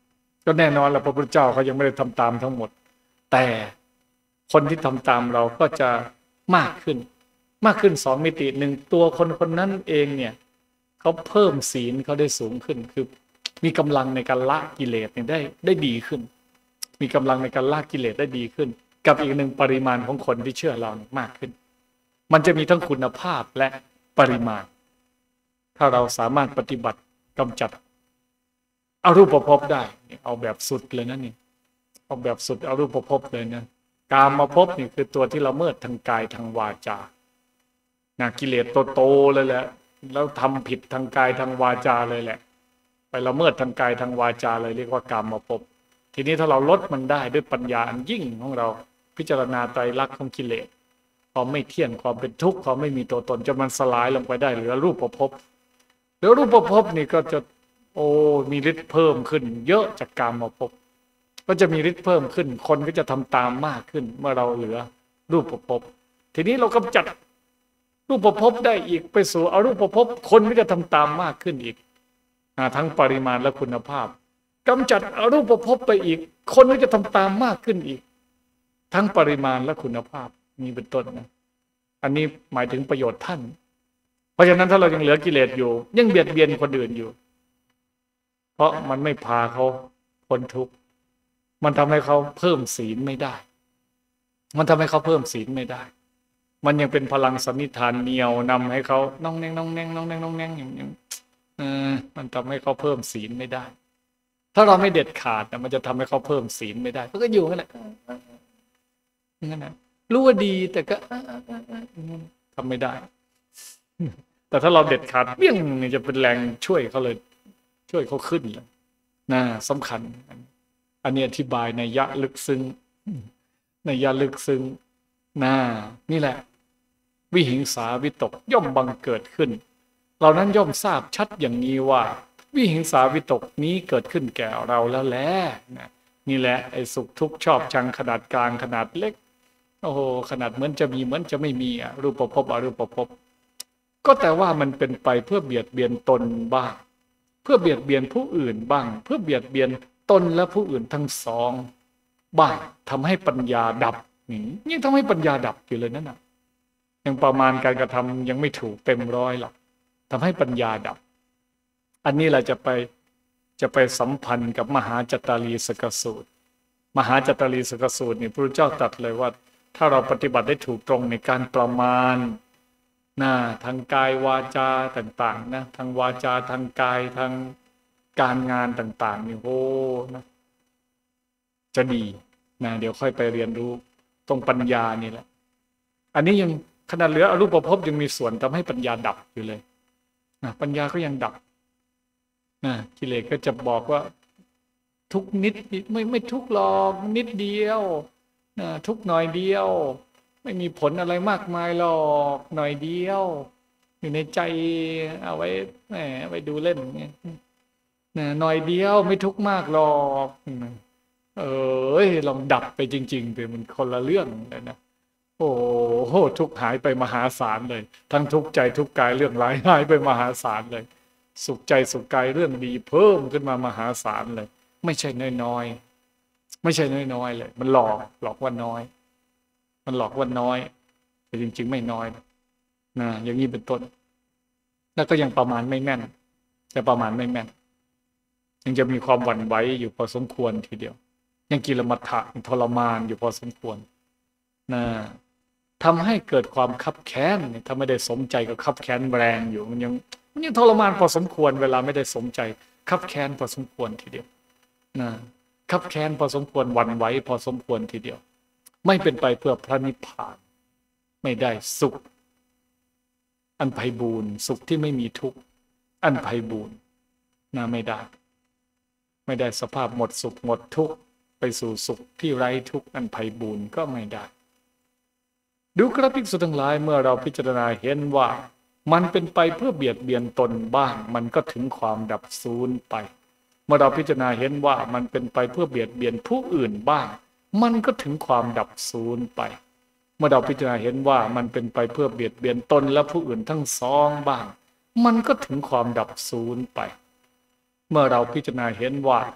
ก็แน่นอนแหละพระพุทธเจ้าเขายังไม่ได้ทำตามทั้งหมดแต่คนที่ทำตามเราก็จะมากขึ้นมากขึ้นสองมิติหนึ่งตัวคนคนนั้นเองเนี่ยเขาเพิ่มศีลเขาได้สูงขึ้นคือมีกำลังในการละกิเลสเนี่ยได้ได้ดีขึ้นมีกำลังในการละกิเลสได้ดีขึ้นกับอีกหนึ่งปริมาณของคนที่เชื่อเรามากขึ้นมันจะมีทั้งคุณภาพและปริมาณถ้าเราสามารถปฏิบัติกำจัดอรูปภพได้เอาแบบสุดเลยนะนี่เอาแบบสุดอรูปภพเลยนะกามภพนี่คือตัวที่ละเมิดทางกายทางวาจานะกิเลสโตๆเลยแหละแล้วทำผิดทางกายทางวาจาเลยแหละไปละเมิดทางกายทางวาจาเลยเรียกว่ากามภพทีนี้ถ้าเราลดมันได้ด้วยปัญญาอันยิ่งของเราพิจารณาไตรลักษณ์ของกิเลสความไม่เที่ยงความเป็นทุกข์ความไม่มีตัวตนจนมันสลายลงไปได้เหลือรูปภพเหลือรูปภพนี่ก็จะโอ้มีฤทธิ์เพิ่มขึ้นเยอะจากกามภพก็จะมีฤทธิ์เพิ่มขึ้นคนก็จะทำตามมากขึ้นเมื่อเราเหลือรูปภพทีนี้เรากำจัดรูปภพได้อีกไปสู่อรูปภพคนก็จะทำตามมากขึ้นอีกทั้งปริมาณและคุณภาพกำจัดอรูปภพไปอีกคนก็จะทำตามมากขึ้นอีกทั้งปริมาณและคุณภาพมีเป็นต้นนะอันนี้หมายถึงประโยชน์ท่านเพราะฉะนั้นถ้าเรายังเหลือกิเลสอยู่ยังเบียดเบียนคนอื่นอยู่เพราะมันไม่พาเขาพ้นทุกข์มันทำให้เขาเพิ่มศีลไม่ได้มันทำให้เขาเพิ่มศีลไม่ได้มันยังเป็นพลังสันนิษฐานเหนี่ยวนำให้เขาน้องแนงน้องแนงน้องแนงน้องแนงอย่างนี้เออมันทำให้เขาเพิ่มศีลไม่ได้ถ้าเราไม่เด็ดขาดมันจะทำให้เขาเพิ่มศีลไม่ได้เขาก็อยู่นั่นแหละนั่นแหละรู้ว่าดีแต่ก็ทำไม่ได้แต่ถ้าเราเด็ดขาดเปี้ยงนี่จะเป็นแรงช่วยเขาเลยช่วยเขาขึ้นเลยน่าสำคัญอันนี้อธิบายในยะลึกซึ้งในยะลึกซึ้งน่านี่แหละวิหิงสาวิตกย่อมบังเกิดขึ้นเรานั้นย่อมทราบชัดอย่างนี้ว่าวิหิงสาวิตกนี้เกิดขึ้นแก่เราแล้วแหละนะนี่แหละไอ้สุขทุกข์ชอบชังขนาดกลางขนาดเล็กโอ้โหขนาดเหมือนจะมีเหมือนจะไม่มีอ่ะรูปภพอรูปภพก็แต่ว่ามันเป็นไปเพื่อเบียดเบียนตนบ้างเพื่อเบียดเบียนผู้อื่นบ้างเพื่อเบียดเบียนตนและผู้อื่นทั้งสองบ้างทำให้ปัญญาดับนี่ทำให้ปัญญาดับอยู่เลยนั่นน่ะยังประมาณการกระทำยังไม่ถูกเต็มร้อยหรอกทำให้ปัญญาดับอันนี้เราจะไปจะไปสัมพันธ์กับมหาจัตตารีสกสูตรมหาจัตตารีสกสูตรนี่พระพุทธเจ้าตรัสเลยว่าถ้าเราปฏิบัติได้ถูกตรงในการประมาณนะทางกายวาจาต่างๆนะทางวาจาทางกายทางการงานต่างๆนี่โอ้นะจะดีนะเดี๋ยวค่อยไปเรียนรู้ตรงปัญญานี่แหละอันนี้ยังขนาดเหลืออรูปภพยังมีส่วนทำให้ปัญญาดับอยู่เลยนะปัญญาก็ยังดับนะกิเลสก็จะบอกว่าทุกนิดไม่ไม่ทุกหรอกนิดเดียวนะทุกหน่อยเดียวไม่มีผลอะไรมากมายหรอกหน่อยเดียวอยู่ในใจเอาไว้แหมไว้ดูเล่นเนี่ยนะหน่อยเดียวไม่ทุกมากหรอกเออลองดับไปจริงๆแต่มันคนละเรื่องเลยนะโอ้โหทุกหายไปมหาศาลเลยทั้งทุกใจทุกกายเรื่องร้ายหายไปมหาศาลเลยสุขใจสุขกายเรื่องดีเพิ่มขึ้นมามหาศาลเลยไม่ใช่น้อยๆไม่ใช่น้อยๆเลยมันหลอกหลอกว่าน้อยมันหลอกว่าน้อยแต่จริงๆไม่น้อยนะอย่างนี้เป็นต้นแล้วก็ยังประมาณไม่แม่นแต่ประมาณไม่แม่นยังจะมีความหวั่นไหวอยู่พอสมควรทีเดียวยังกิลมัฏฐะทรมานอยู่พอสมควรนะทำให้เกิดความคับแค้นถ้าไม่ได้สมใจกับคับแค้นแรงอยู่มันยังมันยังทรมานพอสมควรเวลาไม่ได้สมใจคับแค้นพอสมควรทีเดียวนะคับแค้นพอสมควรหวั่นไหวพอสมควรทีเดียวไม่เป็นไปเพื่อพระนิพพานไม่ได้สุขอันไพบูรณ์สุขที่ไม่มีทุกข์อันไพบูรณ์นะไม่ได้ไม่ได้สภาพหมดสุขหมดทุกข์ไปสู่สุขที่ไร้ทุกข์อันไพบูรณ์ก็ไม่ได้ดูกระภิกษุทั้งหลายเมื่อเราพิจารณาเห็นว่ามันเป็นไปเพื่อเบียดเบียนตนบ้างมันก็ถึงความดับสูญไปเมื่อเราพิจารณาเห็นว่ามันเป็นไปเพื่อเบียดเบียนผู้อื่นบ้างมันก็ถึงความดับสูญไปเมื่อเราพิจารณาเห็นว่ามันเป็นไปเพื่อเบียดเบียนตนและผู้อื่นทั้งสองบ้างมันก็ถึงความดับสูญไปเมื่อเราพิจารณาเห็นว่า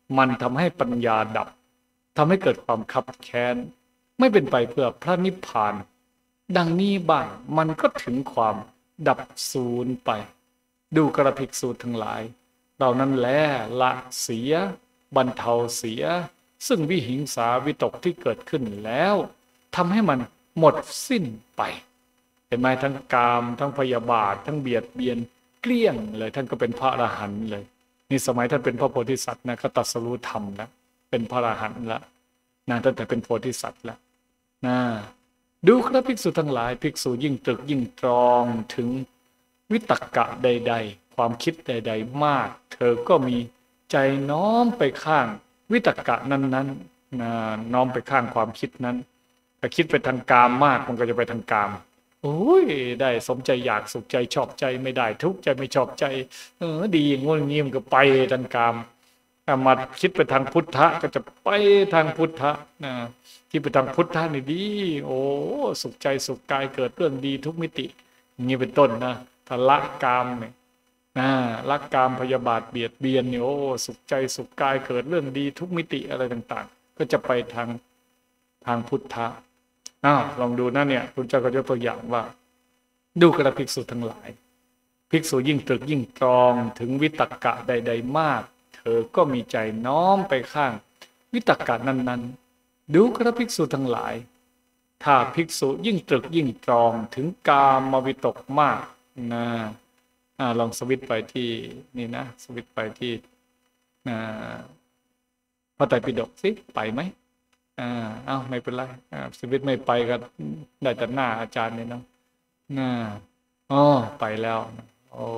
มันทำให้ปัญญาดับทำให้เกิดความคับแค้นไม่เป็นไปเพื่อพระนิพพานดังนี้บ้างมันก็ถึงความดับสูญไปดูกระภิกษุทั้งหลายเรานั้นแลละเสียบรรเทาเสียซึ่งวิหิงสาวิตกที่เกิดขึ้นแล้วทำให้มันหมดสิ้นไปเห็นไหมทั้งกามทั้งพยาบาททั้งเบียดเบียนเกลี้ยงเลยท่านก็เป็นพระอรหันต์เลยนี่สมัยท่านเป็นพระโพธิสัตว์นะก็ตรัสรู้ธรรมแล้วเป็นพระอรหันต์แล้วนะตั้งแต่เป็นโพธิสัตว์แล้วนะดูครับภิกษุทั้งหลายภิกษุยิ่งตรึกยิ่งตรองถึงวิตกะใดๆความคิดใดๆมากเธอก็มีใจน้อมไปข้างวิตกะนั้นๆนะน้อมไปข้างความคิดนั้นถ้าคิดไปทางกามมากมันก็จะไปทางกามโอ้ยได้สมใจอยากสุขใจชอบใจไม่ได้ทุกข์ใจไม่ชอบใจเออดีงนงี้มันก็ไปทางกามถ้ามาคิดไปทางพุทธะก็จะไปทางพุทธะนะคิดไปทางพุทธะนี่ดีโอ้สุขใจสุขกายเกิดเรื่องดีทุกมิติอย่างนี้เป็นต้นนะถ้าละกามเนี่ยนะละกามพยาบาทเบียดเบียนเนี่ยโอ้สุขใจสุขกายเกิดเรื่องดีทุกมิติอะไรต่างๆก็จะไปทางทางพุทธะอ้าวลองดูนะเนี่ยพระเจ้าก็ยกตัวอย่างว่าดูกระภิกษุทั้งหลายภิกษุยิ่งตรึกยิ่งตรองถึงวิตกะใดๆมากเธอก็มีใจน้อมไปข้างวิตกะนั้นๆดูกระภิกษุทั้งหลายถ้าภิกษุยิ่งตรึกยิ่งตรองถึงกามวิตกมากนะอ่าลองสวิตไปที่นี่นะสวิตไปที่อ่าพระไตรปิฎกสิไปไหมอ่าเอ้าไม่เป็นไรอ่าสวิตไม่ไปก็ได้แต่หน้าอาจารย์เนี่ยเนาะน่าอ๋อไปแล้วโอ้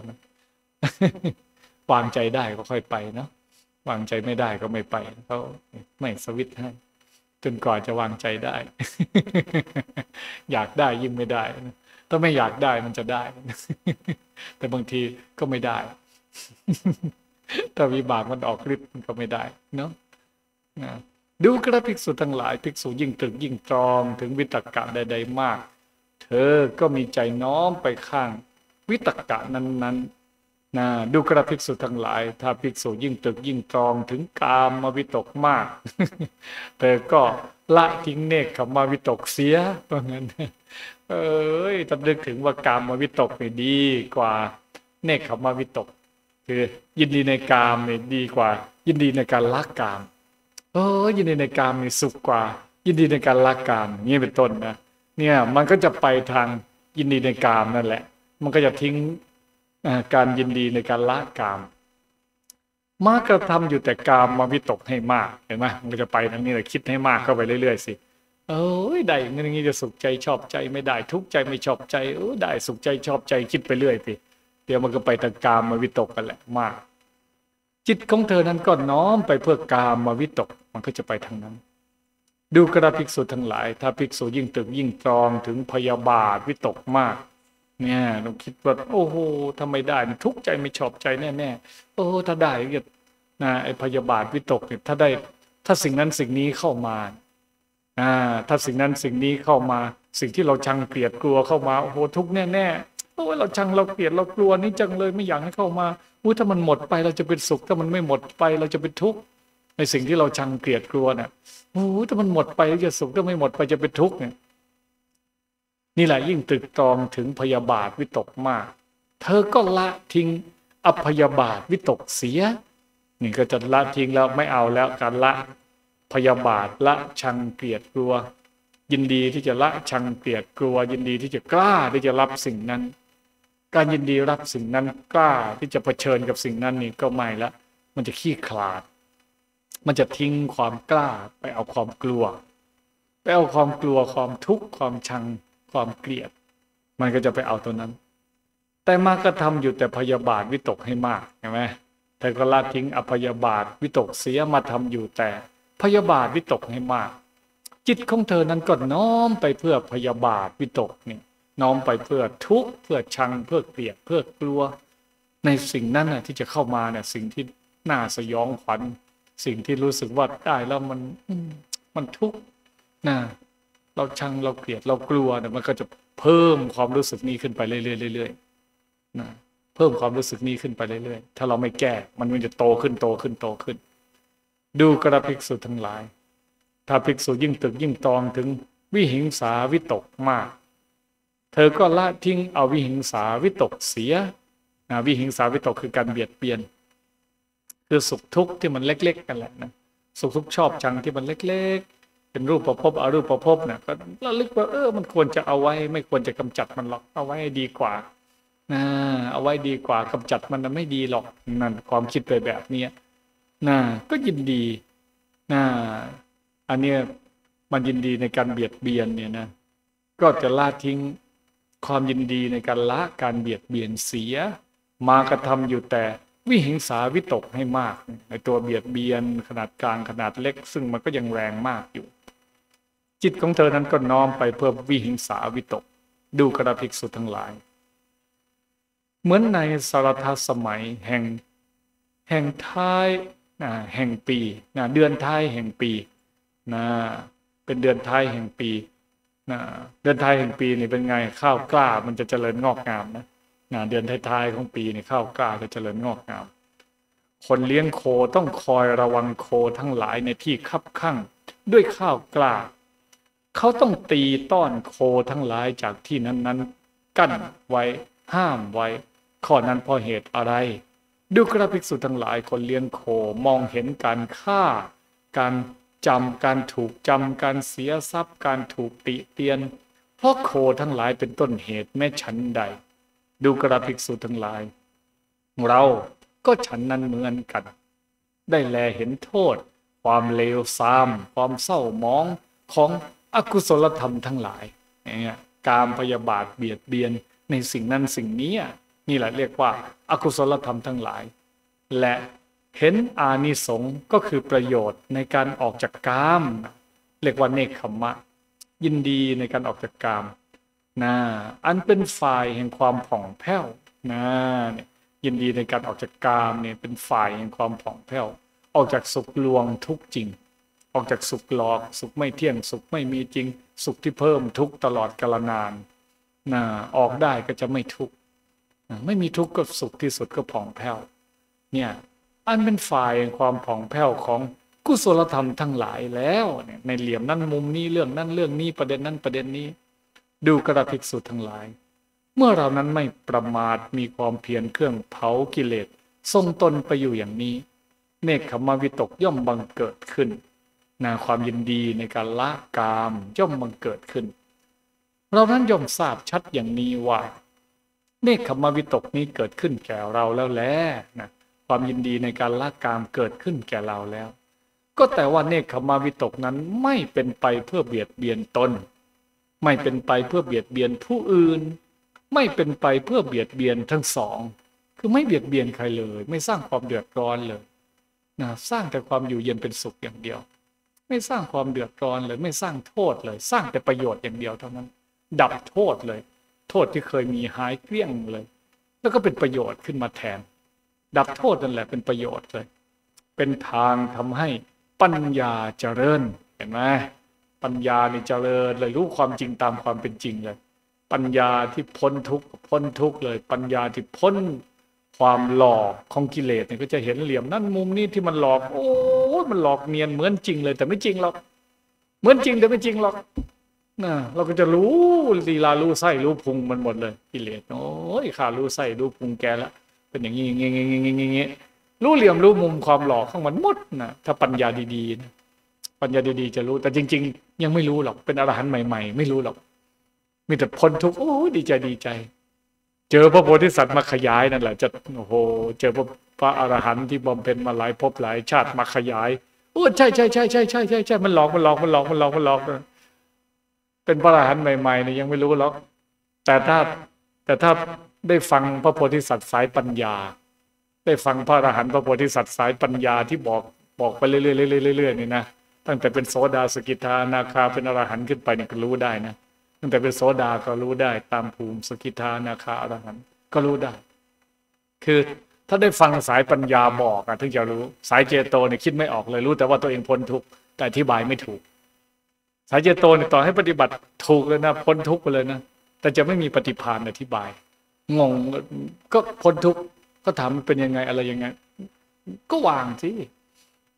วางใจได้ก็ค่อยไปเนาะวางใจไม่ได้ก็ไม่ไปเขาไม่สวิตให้จนกว่าจะวางใจได้ อยากได้ยิ่งไม่ได้ถ้าไม่อยากได้มันจะได้ แต่บางทีก็ไม่ได้ ถ้าวิบากมันออกฤทธิ์มันก็ไม่ได้เนาะดูกระภิกษุทั้งหลายภิกษุยิ่งตรึกยิ่งตรองถึงวิตกะใดๆมากเธอก็มีใจน้อมไปข้างวิตกะนั้นๆนะดูกระภิกษุทั้งหลายถ้าภิกษุยิ่งตรึกยิ่งตรองถึงกามวิตกมาก เธอก็ละทิ้งเนกขมวิตกเสียเพราะงั้นเอ้ยต้องนึกถึงว่ากามวิตกนี่ดีกว่าเนกขมวิตกคือยินดีในกามนี่ดีกว่ายินดีในการละกามเออยินดีในกามนี่สุขกว่ายินดีในการละกามนี่เป็นต้นนะเนี่ยมันก็จะไปทางยินดีในกามนั่นแหละมันก็จะทิ้งการยินดีในการละกามมากระทำอยู่แต่กามมาวิตกให้มากเห็นไหมมันก็จะไปทางนี้แหละคิดให้มากเข้าไปเรื่อยๆสิเอ้ยได้เงี้ยอย่างนี้จะสุขใจชอบใจไม่ได้ทุกข์ใจไม่ชอบใจเออได้สุขใจชอบใจคิดไปเรื่อยสิเดี๋ยวมันก็ไปทางกามมาวิตกกันแหละมากจิตของเธอนั้นก็น้อมไปเพื่อกามมาวิตกมันก็จะไปทางนั้นดูกระภิกษุทั้งหลายถ้าภิกษุยิ่งตรึกยิ่งตรองถึงพยาบาทวิตกมากเนี่ยเราคิดว่าโอ้โหทำไมได้ทุกข์ใจไม่ชอบใจแน่ๆโอ้ถ้าได้ก็นะไอ้พยาบาทวิตกเนี่ยถ้าได้ถ้าสิ่งนั้นสิ่งนี้เข้ามาอ่าถ้าสิ่งนั้นสิ่งนี้เข้ามาสิ่งที่เราชังเกลียดกลัวเข้ามาโอ้โหทุกข์แน่ๆโอ้เราชังเราเกลียดเรากลัวนี่จังเลยไม่อยากให้เข้ามาอู้ถ้ามันหมดไปเราจะเป็นสุขถ้ามันไม่หมดไปเราจะเป็นทุกข์ในสิ่งที่เราชังเกลียดกลัวเนี่ยโอ้ถ้ามันหมดไปจะสุขถ้าไม่หมดไปจะเป็นทุกข์เนี่ยนี่แหละยิ่งตรึกตรองถึงพยาบาทวิตกมากเธอก็ละทิ้งอพยาบาทวิตกเสียนี่ก็จะละทิ้งแล้วไม่เอาแล้วการละพยาบาทละชังเกลียดกลัวยินดีที่จะละชังเกลียดกลัวยินดีที่จะกล้าที่จะรับสิ่งนั้นการยินดีรับสิ่งนั้นกล้าที่จะเผชิญกับสิ่งนั้นนี่ก็ไม่ละมันจะขี้ขลาดมันจะทิ้งความกล้าไปเอาความกลัวไปเอาความกลัวความทุกข์ความชังความเกลียดมันก็จะไปเอาตัวนั้นแต่มากระทำอยู่แต่พยาบาทวิตกให้มากเห็นไหมเธอก็ละทิ้งอพยาบาทวิตกเสียมาทำอยู่แต่พยาบาทวิตกให้มากจิตของเธอนั้นก็น้อมไปเพื่อพยาบาทวิตกนี่น้อมไปเพื่อทุกข์เพื่อชังเพื่อเกลียดเพื่อกลัวในสิ่งนั้นน่ะที่จะเข้ามาเนี่ยสิ่งที่น่าสยองขวัญสิ่งที่รู้สึกว่าได้แล้วมันมันทุกข์นะเราชังเราเกลียดเรากลัวเนี่ยมันก็จะเพิ่มความรู้สึกนี้ขึ้นไปเรื่อยๆเรื่อยๆนะเพิ่มความรู้สึกนี้ขึ้นไปเรื่อยๆถ้าเราไม่แก้มันมันจะโตขึ้นโตขึ้นโตขึ้นดูกระภิกษุทั้งหลายถ้าภิกษุยิ่งตึกยิ่งตรองถึงวิหิงสาวิตกมากเธอก็ละทิ้งเอาวิหิงสาวิตกเสียนะวิหิงสาวิตกคือการเบียดเบียนคือสุขทุกข์ที่มันเล็กๆกันแหละนะสุขทุกข์ชอบชังที่มันเล็กๆเป็นรูปประพบอรูปประพบเนี่ยก็ระลึกว่าเออมันควรจะเอาไว้ไม่ควรจะกำจัดมันหรอกเอาไว้ดีกว่านะเอาไว้ดีกว่ากำจัดมันไม่ดีหรอกนั่นความคิดไปแบบนี้นะก็ยินดีนะอันเนี้ยมันยินดีในการเบียดเบียนเนี่ยนะก็จะละทิ้งความยินดีในการละการเบียดเบียนเสียมากระทำอยู่แต่วิหิงสาวิตกให้มากในตัวเบียดเบียนขนาดกลางขนาดเล็กซึ่งมันก็ยังแรงมากอยู่จิตของเธอนั้นก็น้อมไปเพื่อวิหิงสาวิตกดูกระภิกษุทั้งหลายเหมือนในสารทสมัยแห่งแห่งท้ายนะแห่งปีนะเดือนท้ายแห่งปีนะเป็นเดือนท้ายแห่งปีนะเดือนท้ายแห่งปีนี่เป็นไงข้าวกล้ามันจะเจริญงอกงามนะนะเดือนท้ายๆของปีนี่ข้าวกล้าจะเจริญงอกงามคนเลี้ยงโคต้องคอยระวังโคทั้งหลายในที่คับคั่งด้วยข้าวกล้าเขาต้องตีต้อนโคทั้งหลายจากที่นั้นๆกั้นไว้ห้ามไว้ข้อนั้นเพราะเหตุอะไรดูกระภิกษุทั้งหลายคนเลี้ยงโคมองเห็นการฆ่าการจำการถูกจำการเสียทรัพย์การถูกติเตียนเพราะโคทั้งหลายเป็นต้นเหตุแม้ฉันใดดูกระภิกษุทั้งหลายเราก็ฉันนั้นเหมือนกันได้แลเห็นโทษความเลวทรามความเศร้าหมองของอกุศลธรรมทั้งหลายเนี่ยกามพยาบาทเบียดเบียนในสิ่งนั้นสิ่งนี้นี่แหละเรียกว่าอกุศลธรรมทั้งหลายและเห็นอานิสงส์ก็คือประโยชน์ในการออกจากกามเรียกว่าเนกขัมมะยินดีในการออกจากกามนะอันเป็นฝ่ายแห่งความผ่องแผ้วนะเนี่ยยินดีในการออกจากกามเนี่ยเป็นฝ่ายแห่งความผ่องแผ้วออกจากสุขลวงทุกจริงออกจากสุขหลอกสุขไม่เที่ยงสุขไม่มีจริงสุขที่เพิ่มทุกตลอดกาลนานนะออกได้ก็จะไม่ทุกข์ไม่มีทุกข์ก็สุขที่สุดก็ผ่องแผ้วเนี่ยอันเป็นฝ่ายแห่งความผ่องแผ้วของกุศลธรรมทั้งหลายแล้วเนี่ยในเหลี่ยมนั้นมุมนี้เรื่องนั้นเรื่องนี้ประเด็นนั้นประเด็นนี้ดูกระภิกษุทั้งหลายเมื่อเรานั้นไม่ประมาทมีความเพียรเครื่องเผากิเลสทรงตนไปอยู่อย่างนี้เนกขมวิตกย่อมบังเกิดขึ้นนาความยินดีในการละกามย่อมบังเกิดขึ้นเรานั้นย่อมทราบชัดอย่างนี้ว่าเนกขมวิตกนี้เกิดขึ้นแก่เราแล้วแลนะความยินดีในการละกามเกิดขึ้นแก่เราแล้วก็แต่ว่าเนกขมวิตกนั้นไม่เป็นไปเพื่อเบียดเบียนตนไม่เป็นไปเพื่อเบียดเบียนผู้อื่นไม่เป็นไปเพื่อเบียดเบียนทั้งสองคือไม่เบียดเบียนใครเลยไม่สร้างความเดือดร้อนเลยนะสร้างแต่ความอยู่เย็นเป็นสุขอย่างเดียวไม่สร้างความเดือดร้อนเลยไม่สร้างโทษเลยสร้างแต่ประโยชน์อย่างเดียวเท่านั้นดับโทษเลยโทษที่เคยมีหายเกลี้ยงเลยแล้วก็เป็นประโยชน์ขึ้นมาแทนดับโทษนั่นแหละเป็นประโยชน์เลยเป็นทางทำให้ปัญญาเจริญเห็นไหมปัญญานี่เจริญเลยรู้ความจริงตามความเป็นจริงเลยปัญญาที่พ้นทุกข์พ้นทุกข์เลยปัญญาที่พ้นความหลอกของกิเลสเนี่ยก็จะเห็นเหลี่ยมนั่นมุมนี้ที่มันหลอกโอ้มันหลอกเนียนเหมือนจริงเลยแต่ไม่จริงหรอกเหมือนจริงแต่ไม่จริงหรอกนะเราก็จะรู้ลีลารู้ไส้รู้พุงมันหมดเลยกิเลสโอ้ยข้ารู้ไส้รู้พุงแกแล้วเป็นอย่างงี้งี้งี้งี้งี้งี้รู้เหลี่ยมรู้มุมความหลอกของมันหมดนะถ้าปัญญาดีๆนะปัญญาดีๆจะรู้แต่จริงๆยังไม่รู้หรอกเป็นอรหันต์ใหม่ๆไม่รู้หรอกมีแต่พ้นทุกข์โอ้ดีใจดีใจเจอพระโพธิสัตว์มาขยายนั่นแหละจะโอ้โหเจอพระพระอรหันต์ที่บำเพ็ญมาหลายภพหลายชาติมาขยายโอ้ใช่ใช่ใช่ใช่ใช่ใช่ใช่มันหลอกมันหลอกมันหลอกมันหลอกมันหลอกเป็นพระอรหันต์ใหม่ๆเนี่ยยังไม่รู้หรอกแต่ถ้าแต่ถ้าได้ฟังพระโพธิสัตว์สายปัญญาได้ฟังพระอรหันต์พระโพธิสัตว์สายปัญญาที่บอกบอกไปเรื่อยๆเรื่อยๆนี่นะตั้งแต่เป็นโสดาสกิทานาคาเป็นอรหันต์ขึ้นไปนี่ก็รู้ได้นะตั้งแต่เป็นโสดาก็รู้ได้ตามภูมิสกิทานาคาอรหันต์ก็รู้ได้คือถ้าได้ฟังสายปัญญาบอกอ่ะถึงจะรู้สายเจโตเนี่ยคิดไม่ออกเลยรู้แต่ว่าตัวเองพ้นทุกข์แต่อธิบายไม่ถูกสายเจโตเนี่ยต่อให้ปฏิบัติถูกเลยนะพ้นทุกข์ไปเลยนะแต่จะไม่มีปฏิภาณอธิบายงงก็พ้นทุกข์ก็ถามมันเป็นยังไงอะไรยังไงก็วางสิ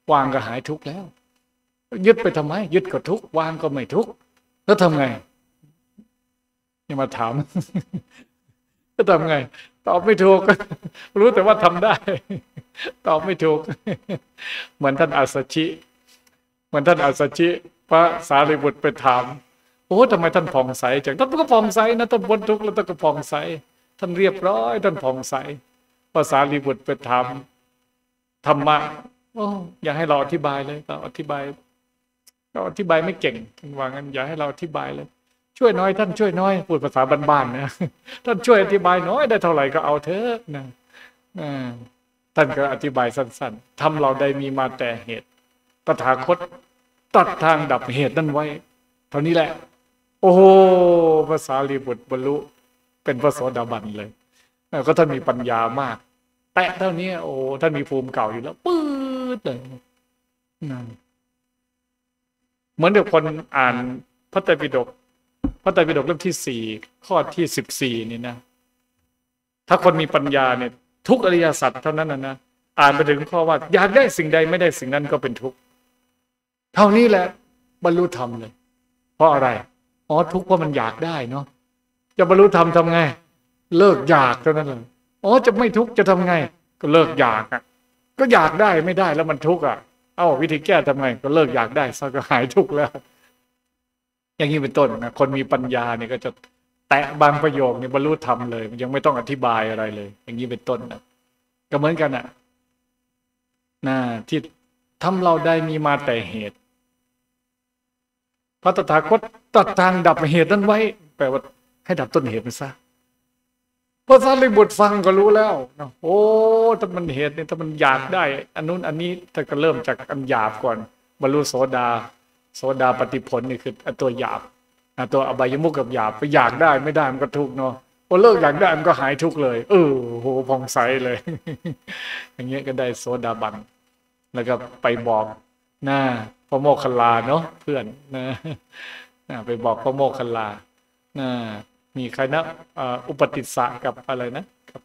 วางก็หายทุกข์แล้วยึดไปทำไมยึดก็ทุกข์วางก็ไม่ทุกข์แล้วทำไงนี่มาถามก็ทำไงตอบไม่ถูกรู้แต่ว่าทำได้ตอบไม่ถูกเหมือนท่านอัสสชิเหมือนท่านอัสสชิพระสารีบุตรไปถามโอ้ทำไมท่านผ่องใสจังท่านก็ผ่องใสนะท่านพ้นทุกข์แล้วท่านก็ผ่องใสท่านเรียบร้อยท่านผ่องใสพระสารีบุตรไปถามธรรมะโอ้อย่าให้เราอธิบายเลยเราอธิบายเราอธิบายไม่เก่งท่านว่างั้นอย่าให้เราอธิบายเลยช่วยน้อยท่านช่วยน้อยพูดภาษาบ้านๆนะท่านช่วยอธิบายน้อยได้เท่าไหร่ก็เอาเถอะนะท่านก็อธิบายสั้นๆทำเราได้มีมาแต่เหตุตถาคตตัดทางดับเหตุนั้นไว้เท่านี้แหละโอ้โหพระสารีบุตรบรรลุเป็นพระโสดาบันเลยก็ท่านมีปัญญามากแตะเท่านี้โอ้ท่านมีภูมิเก่าอยู่แล้วปื๊ดเลยนั่นเหมือนเดี๋ยวคนอ่านพระไตรปิฎกพระไตรปิฎกเล่มที่สี่ข้อที่สิบสี่นี่นะถ้าคนมีปัญญาเนี่ยทุกอริยสัจเท่านั้นนะนะอ่านไปถึงข้อว่าอยากได้สิ่งใดไม่ได้สิ่งนั้นก็เป็นทุกข์เท่านี้แหละบรรลุธรรมเลยเพราะอะไรอ๋อทุกข์เพราะมันอยากได้เนาะจะบรรลุธรรมทำไงเลิกอยากเท่านั้นเลยอ๋อจะไม่ทุกข์จะทำไงก็เลิกอยากอ่ะก็อยากได้ไม่ได้แล้วมันทุกข์อ่ะเอ้าวิธีแก้ทำไงก็เลิกอยากได้ซะก็หายทุกข์แล้วอย่างนี้เป็นต้นนะคนมีปัญญาเนี่ยก็จะแตะบางประโยคเนี่ยบรรลุธรรมเลยมันยังไม่ต้องอธิบายอะไรเลยอย่างนี้เป็นต้นนะก็เหมือนกันอ่ะนะที่ทำเราได้มีมาแต่เหตุพระตถาคตตัดทางดับเหตุนั้นไว้แปลว่าให้ดับต้นเหตุมันซะพระสารีบุตรฟังก็รู้แล้วนะโอ้ถ้ามันเหตุเนี่ยถ้ามันอยากได้อันนู้นอันนี้ถ้าก็เริ่มจากอันหยาบก่อนบรรลุโสดาโสดาปฏิผลนี่คือตัวหยาบตัวอบายมุขกับหยาบไปอยากได้ไม่ได้มันก็ทุกข์เนาะพอเลิกอยากได้มันก็หายทุกข์เลยเออโหผ่องใสเลยอย่างเงี้ยก็ได้โสดาบันแล้วก็ไปบอกหน้าพระโมคคัลลาเนาะเพื่อนนะไปบอกพระโมคคัลลานะมีใครนะอุปติสสะกับอะไรนะกับ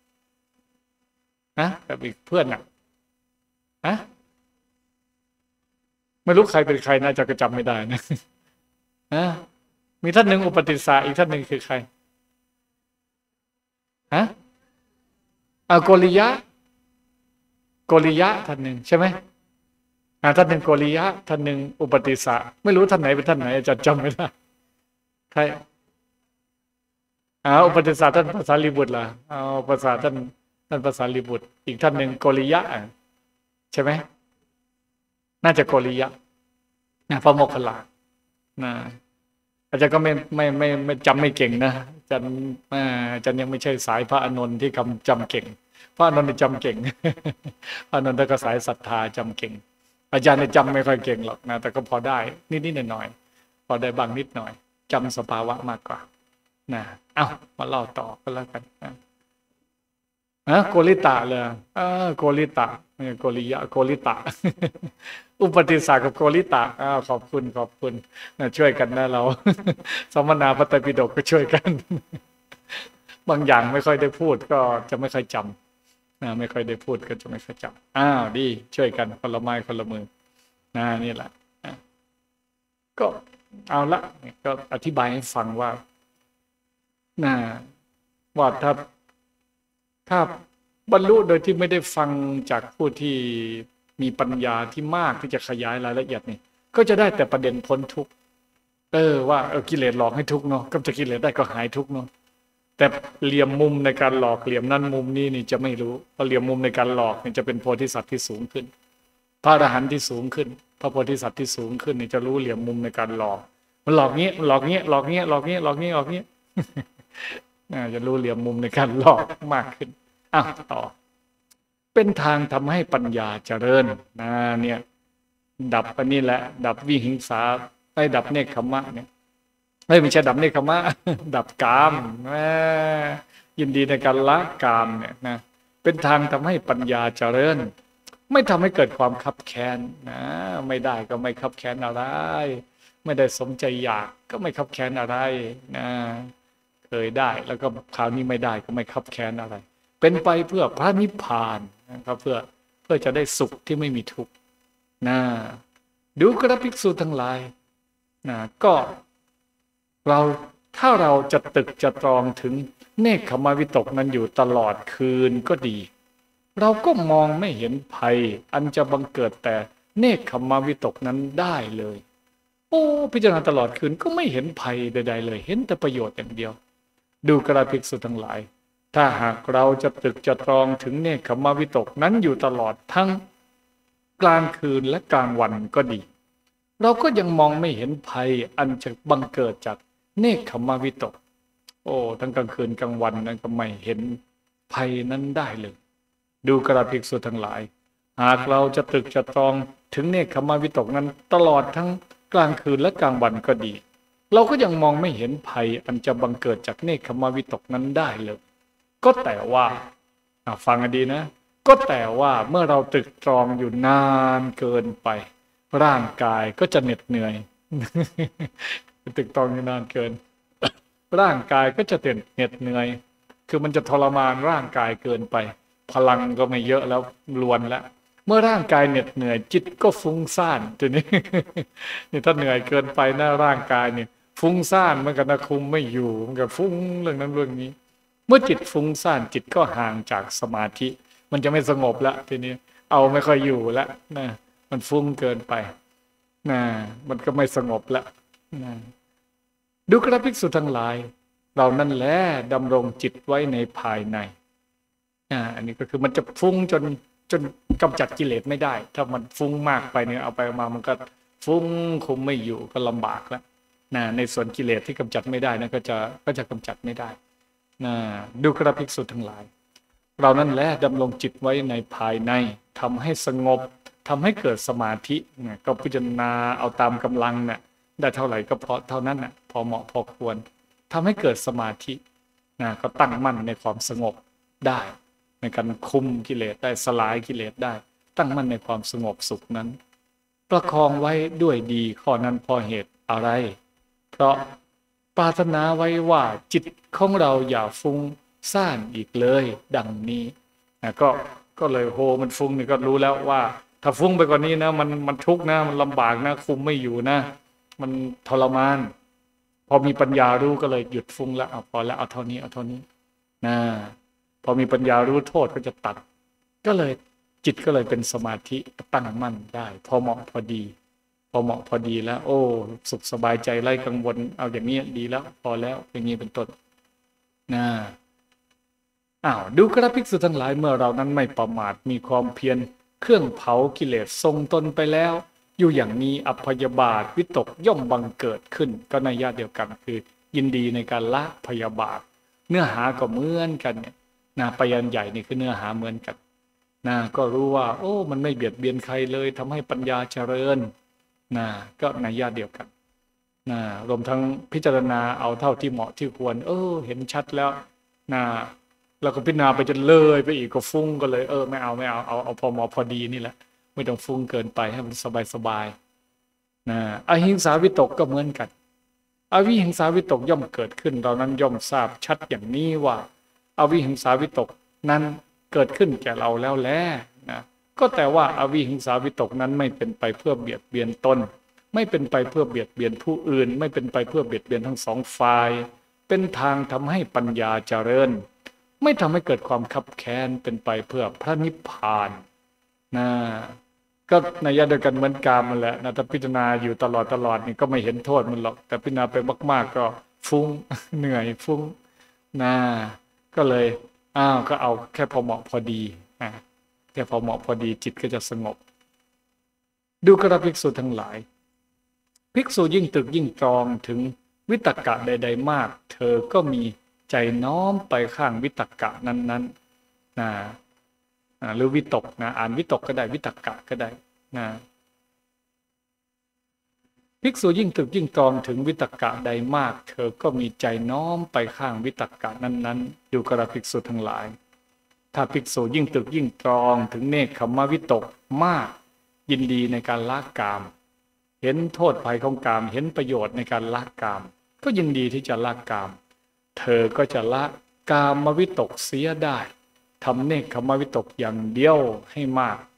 นะกับอีกเพื่อนอ่ะฮะไม่รู้ใครเป็นใครน่าจะกระจำไม่ได้นะฮะมีท่านหนึ่งอุปติสสะอีกท่านหนึ่งคือใครฮะอาโกริยะโกริยะท่านหนึ่งใช่ไหมอ่าท่านหนึ่งโกริยะท่านหนึ่งอุปติสสะไม่รู้ท่านไหนเป็นท่านไหนอาจารย์จำไม่ได้ใครอ่าอุปติสสะท่านภาษาลีบุตรล่ะเอาภาษาท่านท่านภาษาลีบุตรอีกท่านหนึ่งโกริยะใช่ไหมน่าจะโกริยะนะพระโมคคัลลานะอาจารย์ก็ไม่ไม่ไม่ไม่จำไม่เก่งนะอาจารย์อาจารย์ยังไม่ใช่สายพระอานนท์ที่คำจำเก่งพระอานนท์จำเก่งพระอานนท์ก็สายศรัทธาจำเก่งอาจารย์เนี่ยจำไม่ค่อยเก่งหรอกนะแต่ก็พอได้นิดนิดหน่อยหน่อยพอได้บางนิดหน่อยจำสภาวะมากกว่านะเอ้ามาเล่าต่อก็แล้วกันนะอะโกริตะเลยอ่าโกริตะไม่ใช่โกริยะโกริตะอุปติสสะกับโกริตะอ้าวขอบคุณขอบคุณนะช่วยกันนะเราสมนาพระไตรปิฎกก็ช่วยกันบางอย่างไม่ค่อยได้พูดก็จะไม่ค่อยจำนะไม่ค่อยได้พูดก็จะไม่ค่อยจำอ้าวดีช่วยกันคนละไม้คนละมือนะนี่แหละก็เอาละก็อธิบายให้ฟังว่านะว่าถ้าถ้าบรรลุโดยที่ไม่ได้ฟังจากผู้ที่มีปัญญาที่มากที่จะขยายรายละเอียดนี่ก็จะได้แต่ประเด็นพ้นทุกข์เออว่าเออกิเลสหลอกให้ทุกข์เนาะก็จะกิเลสได้ก็หายทุกข์เนาะแต่เหลี่ยมมุมในการหลอกเหลี่ยมนั้นมุมนี้นี่จะไม่รู้เพราะเหลี่ยมมุมในการหลอกนี่จะเป็นโพธิสัตว์ที่สูงขึ้นพระอรหันต์ที่สูงขึ้นพระโพธิสัตว์ที่สูงขึ้นนี่จะรู้เหลี่ยมมุมในการหลอกมันหลอกเงี้ยมันหลอกเงี้ยหลอกเงี้ยหลอกเงี้ยหลอกเงี้ยหลอกเงี้ยจะรู้เหลี่ยมมุมในการหลอกมากขึ้นอ่ะต่อเป็นทางทำให้ปัญญาเจริญนะเนี่ยดับอันนี้แหละดับวิหิงสาไอ้ดับเนคขมะเนี่ยไม่ใช่ดับเนคขมะดับกามยินดีในการละกามเนี่ยนะเป็นทางทำให้ปัญญาเจริญไม่ทำให้เกิดความคับแค้นนะไม่ได้ก็ไม่คับแค้นอะไรไม่ได้สมใจอยากก็ไม่คับแค้นอะไรนะเคยได้แล้วก็คราวนี้ไม่ได้ก็ไม่คับแค้นอะไรเป็นไปเพื่อพระนิพพานนะครับเพื่อเพื่อจะได้สุขที่ไม่มีทุกข์นะดูกระภิกษุทั้งหลายนะก็เราถ้าเราจะตึกจะตรองถึงเนกขมวิตกนั้นอยู่ตลอดคืนก็ดีเราก็มองไม่เห็นภัยอันจะบังเกิดแต่เนกขมวิตกนั้นได้เลยโอ้พิจารณาตลอดคืนก็ไม่เห็นภัยใดๆเลยเห็นแต่ประโยชน์อย่างเดียวดูกระภิกษุทั้งหลายถ้าหากเราจะตึกจะตรองถึงเนกขมวิตกนั้นอยู่ตลอดทั้งกลางคืนและกลางวันก็ดีเราก็ยังมองไม่เห็นภัยอันจะบังเกิดจากเนกขมวิตกโอ้ทั้งกลางคืนกลางวันนั้นก็ไม่เห็นภัยนั้นได้เลยดูกระภิกษุทั้งหลายหากเราจะตึกจะตรองถึงเนกขมวิตกนั้นตลอดทั้งกลางคืนและกลางวันก็ดีเราก็ยังมองไม่เห็นภัยอันจะบังเกิดจากเนกขมวิตกนั้นได้เลยก็แต่ว่าฟังให้ดีนะก็แต่ว่าเมื่อเราตึกตรองอยู่นานเกินไปร่างกายก็จะเหน็ดเหนื่อยตึกตรองอยู่นานเกินร่างกายก็จะเหน็ดเหนื่อยคือมันจะทรมานร่างกายเกินไปพลังก็ไม่เยอะแล้วลวนแล้วเมื่อร่างกายเหน็ดเหนื่อยจิตก็ฟุ้งซ่านตัวนี้ นี่ถ้าเหนื่อยเกินไปนะร่างกายเนี่ยฟุ้งซ่านมันก็นะคุมไม่อยู่มันก็ฟุ้งเรื่องนั้นเรื่องนี้เมื่อจิตฟุ้งซ่านจิตก็ห่างจากสมาธิมันจะไม่สงบละทีนี้เอาไม่ค่อยอยู่ละนะมันฟุ้งเกินไปนะมันก็ไม่สงบละนะดูกระภิกษุทั้งหลายเรานั่นแหละดำรงจิตไว้ในภายในอ่าอันนี้ก็คือมันจะฟุ้งจนจนกำจัดกิเลสไม่ได้ถ้ามันฟุ้งมากไปเนี่ยเอาไปมามันก็ฟุ้งคุมไม่อยู่ก็ลำบากแล้วนะในส่วนกิเลสที่กำจัดไม่ได้นะก็จะก็จะกำจัดไม่ได้นะดูกระภิกษุทั้งหลายเรานั่นแหละดำรงจิตไว้ในภายในทำให้สงบทำให้เกิดสมาธิเนี่ยก็พิจารณาเอาตามกำลังเนี่ยได้เท่าไหร่ก็พอเท่านั้นน่ะพอเหมาะพอควรทำให้เกิดสมาธินะก็ตั้งมั่นในความสงบได้ในการคุมกิเลสได้สลายกิเลสได้ตั้งมั่นในความสงบสุขนั้นประคองไว้ด้วยดีข้อนั้นพอเหตุอะไรเพราะปรารถนาไว้ว่าจิตของเราอย่าฟุ้งซ่านอีกเลยดังนี้นะก็ก็เลยโหมันฟุ้งนี่ก็รู้แล้วว่าถ้าฟุ้งไปกว่านี้นะมันมันทุกข์นะมันลำบากนะคุมไม่อยู่นะมันทรมานพอมีปัญญารู้ก็เลยหยุดฟุ้งแล้วเอาพอแล้วเอาเท่านี้เอาเท่านี้นะพอมีปัญญารู้โทษก็จะตัดก็เลยจิตก็เลยเป็นสมาธิตั้งมั่นได้พอเหมาะพอดีพอเหมาะพอดีแล้วโอ้สุขสบายใจไร้กังวลเอาอย่างนี้ดีแล้วพอแล้วอย่างนี้เป็นต้นนะอ้าวดูกระภิกษุทั้งหลายเมื่อเรานั้นไม่ประมาทมีความเพียรเครื่องเผากิเลสทรงตนไปแล้วอยู่อย่างนี้อัพยาบาทวิตกย่อมบังเกิดขึ้นก็ในญาติเดียวกันคือยินดีในการละพยาบาทเนื้อหาก็เหมือนกันเนี่ยนะปยัญใหญ่นี่คือเนื้อหาเหมือนกันนะก็รู้ว่าโอ้มันไม่เบียดเบียนใครเลยทำให้ปัญญาเจริญนะก็ในญาติเดียวกันนะรวมทั้งพิจารณาเอาเท่าที่เหมาะที่ควรเออเห็นชัดแล้วนะแล้วก็พิจารณาไปจนเลยไปอีกก็ฟุ้งก็เลยเออไม่เอาไม่เอาเอาเอาพอเหมาะพอดีนี่แหละไม่ต้องฟุ้งเกินไปให้มันสบายสบายนะอหิงสาวิตกก็เหมือนกันอวิหิงสาวิตกย่อมเกิดขึ้นเรานั้นย่อมทราบชัดอย่างนี้ว่าอวิหิงสาวิตกนั้นเกิดขึ้นแก่เราแล้วแลนะก็แต่ว่าอวิหิงสาวิตกนั้นไม่เป็นไปเพื่อเบียดเบียนตนไม่เป็นไปเพื่อเบียดเบียนผู้อื่นไม่เป็นไปเพื่อเบียดเบียนทั้งสองฝ่ายเป็นทางทำให้ปัญญาเจริญไม่ทำให้เกิดความคับแค้นเป็นไปเพื่อพระนิพพานนะก็ในญาติเดียวกันเหมือนกามมันแหละนะถ้าพิจารณาอยู่ตลอดตลอดนี่ก็ไม่เห็นโทษมันหรอกแต่พิจารณาไปมากๆก็ฟุ้ง เหนื่อยฟุ้งนะก็เลยอ้าวก็เอาแค่พอเหมาะพอดีนะแค่พอเหมาะพอดีจิตก็จะสงบดูกระภิกษุทั้งหลายภิกษุยิ่งตึกยิ่งตรองถึงวิตกะใดๆมากเธอก็มีใจน้อมไปข้างวิตกะนั้นๆนะหรือวิตกนะอ่านวิตกก็ได้วิตกะก็ได้นะภิกษุยิ่งตึกยิ่งตรองถึงวิตกะใดมากเธอก็มีใจน้อมไปข้างวิตกะนั้นๆดูกระภิกษุทั้งหลายถ้าภิกษุยิ่งตึกยิ่งตรองถึงเนกขมวิตกมากยินดีในการละกามเห็นโทษภัยของกามเห็นประโยชน์ในการละกามก็ยินดีที่จะละกามเธอก็จะละกามวิตกเสียได้ทำเนกขมวิตกอย่างเดียวให้มาก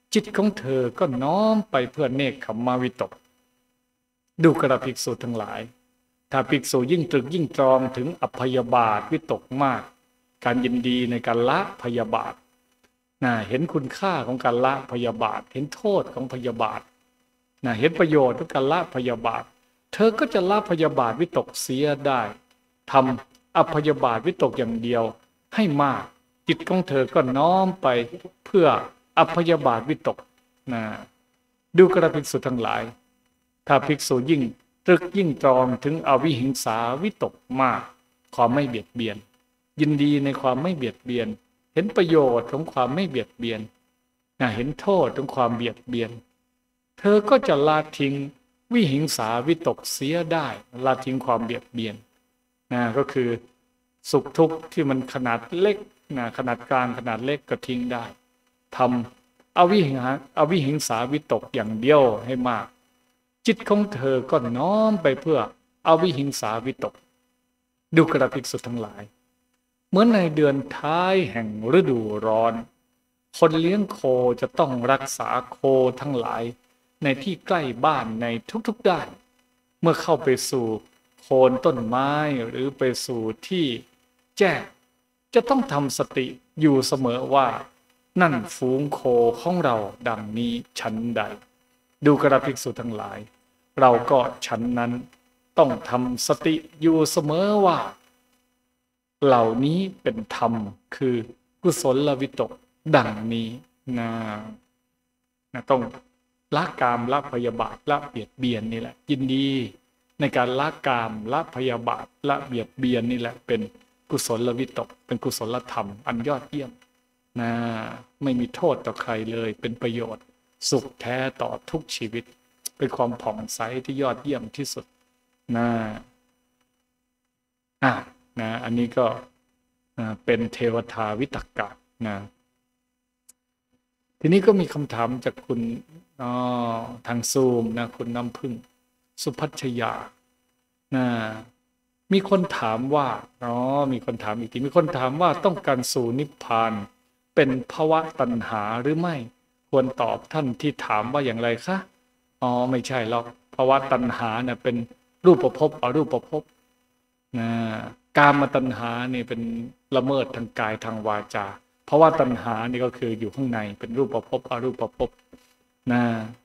จิตของเธอก็น้อมไปเพื่อเนกขัมมาวิตกดูกระภิกษุทั้งหลายถ้าภิกษุยิ่งตรึกยิ่งตรองถึงอพยาบาทวิตกมากการยินดีในการละพยาบาทนะเห็นคุณค่าของการละพยาบาทเห็นโทษของพยาบาทนะเห็นประโยชน์ของการละพยาบาทเธอก็จะละพยาบาทวิตกเสียได้ทำอพยาบาทวิตกอย่างเดียวให้มากจิตของเธอก็น้อมไปเพื่ออพยาบาทวิตกนะดูกระภิกษุทั้งหลายถ้าภิกษุยิ่งตรึกยิ่งตรองถึงอวิหิงสาวิตกมากความไม่เบียดเบียนยินดีในความไม่เบียดเบียนเห็นประโยชน์ของความไม่เบียดเบียนนะเห็นโทษของความเบียดเบียนเธอก็จะละทิ้งวิหิงสาวิตกเสียได้ละทิ้งความเบียดเบียนนะก็คือสุขทุกข์ที่มันขนาดเล็กนะขนาดกลางขนาดเล็กก็ทิ้งได้ทำอวิหิงสาอวิหิงสาวิตกอย่างเดียวให้มากจิตของเธอก็น้อมไปเพื่ออวิหิงสาวิตกดูกระภิกษุทั้งหลายเหมือนในเดือนท้ายแห่งฤดูร้อนคนเลี้ยงโคจะต้องรักษาโคทั้งหลายในที่ใกล้บ้านในทุกๆด้านเมื่อเข้าไปสู่โคนต้นไม้หรือไปสู่ที่แจ้งจะต้องทำสติอยู่เสมอว่านั่นฝูงโคของเราดังนี้ชั้นใดดูกระภิกษุทั้งหลายเราก็ชั้นนั้นต้องทำสติอยู่เสมอว่าเหล่านี้เป็นธรรมคือกุศลวิตกดังนี้นะนะต้องละกามละพยาบาทละเบียดเบียนนี่แหละยินดีในการละกามละพยาบาทละเบียดเบียนนี่แหละเป็นกุศลวิตกเป็นกุศลธรรมอันยอดเยี่ยมนะไม่มีโทษต่อใครเลยเป็นประโยชน์สุขแท้ต่อทุกชีวิตเป็นความผ่องใสที่ยอดเยี่ยมที่สุดนะอ่ะนะอันนี้ก็เป็นเทวทาวิตกะนะทีนี้ก็มีคำถามจากคุณทางซูมนะคุณน้ำพึ่งสุพัชยานะมีคนถามว่าอ๋อมีคนถามอีกทีมีคนถามว่าต้องการสู่นิพพานเป็นภวะตัณหาหรือไม่ควรตอบท่านที่ถามว่าอย่างไรคะอ๋อไม่ใช่หรอกภวะตัณหาเนี่ยเป็นรูปภพอรูปภพนะกามตัณหานี่เป็นละเมิดทางกายทางวาจาเพราะว่าตัณหานี่ก็คืออยู่ข้างในเป็นรูปภพอรูปภพนะ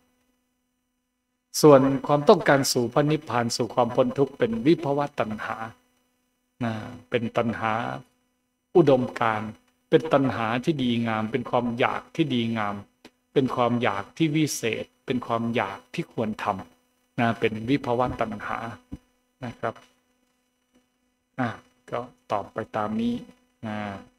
ส่วนความต้องการสู่พระนิพพานสู่ความพ้นทุกข์เป็นวิภวตัณหานะเป็นตัณหาอุดมการณ์เป็นตัณหาที่ดีงามเป็นความอยากที่ดีงามเป็นความอยากที่วิเศษเป็นความอยากที่ควรทำนะเป็นวิภวตัณหานะครับอ่ะก็ตอบไปตามนี้นะ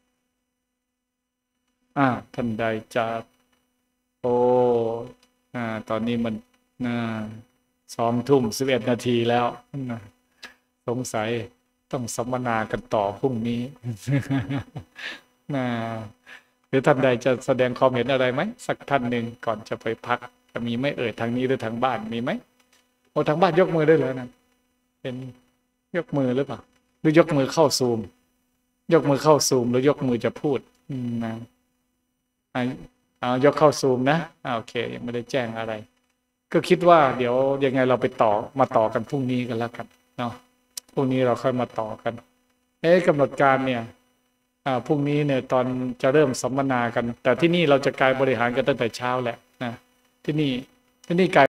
อ่ะท่านใดจะโอ้อ่าตอนนี้มันนะสองทุ่มสิบเอ็ดนาทีแล้วนะสงสัยต้องสัมมนากันต่อพรุ่งนี้นะหรือท่านใดจะแสดงความเห็นอะไรไหมสักท่านหนึ่งก่อนจะไปพักจะมีไม่เอ่ยทางนี้หรือทางบ้านมีไหมโอ้ทางบ้านยกมือได้เลยนะเป็นยกมือหรือเปล่าหรือยกมือเข้าซูมยกมือเข้าซูมหรือยกมือจะพูดนะเอายกเข้าซูมนะโอเคยังไม่ได้แจ้งอะไรก็คิดว่าเดี๋ยวยังไงเราไปต่อมาต่อกันพรุ่งนี้กันแล้วกันเนาะพรุ่งนี้เราค่อยมาต่อกันเอ๊ะกำหนดการเนี่ยอ่าพรุ่งนี้เนี่ยตอนจะเริ่มสัมมนากันแต่ที่นี่เราจะกายบริหารกันตั้งแต่เช้าแหละนะที่นี่ที่นี่กาย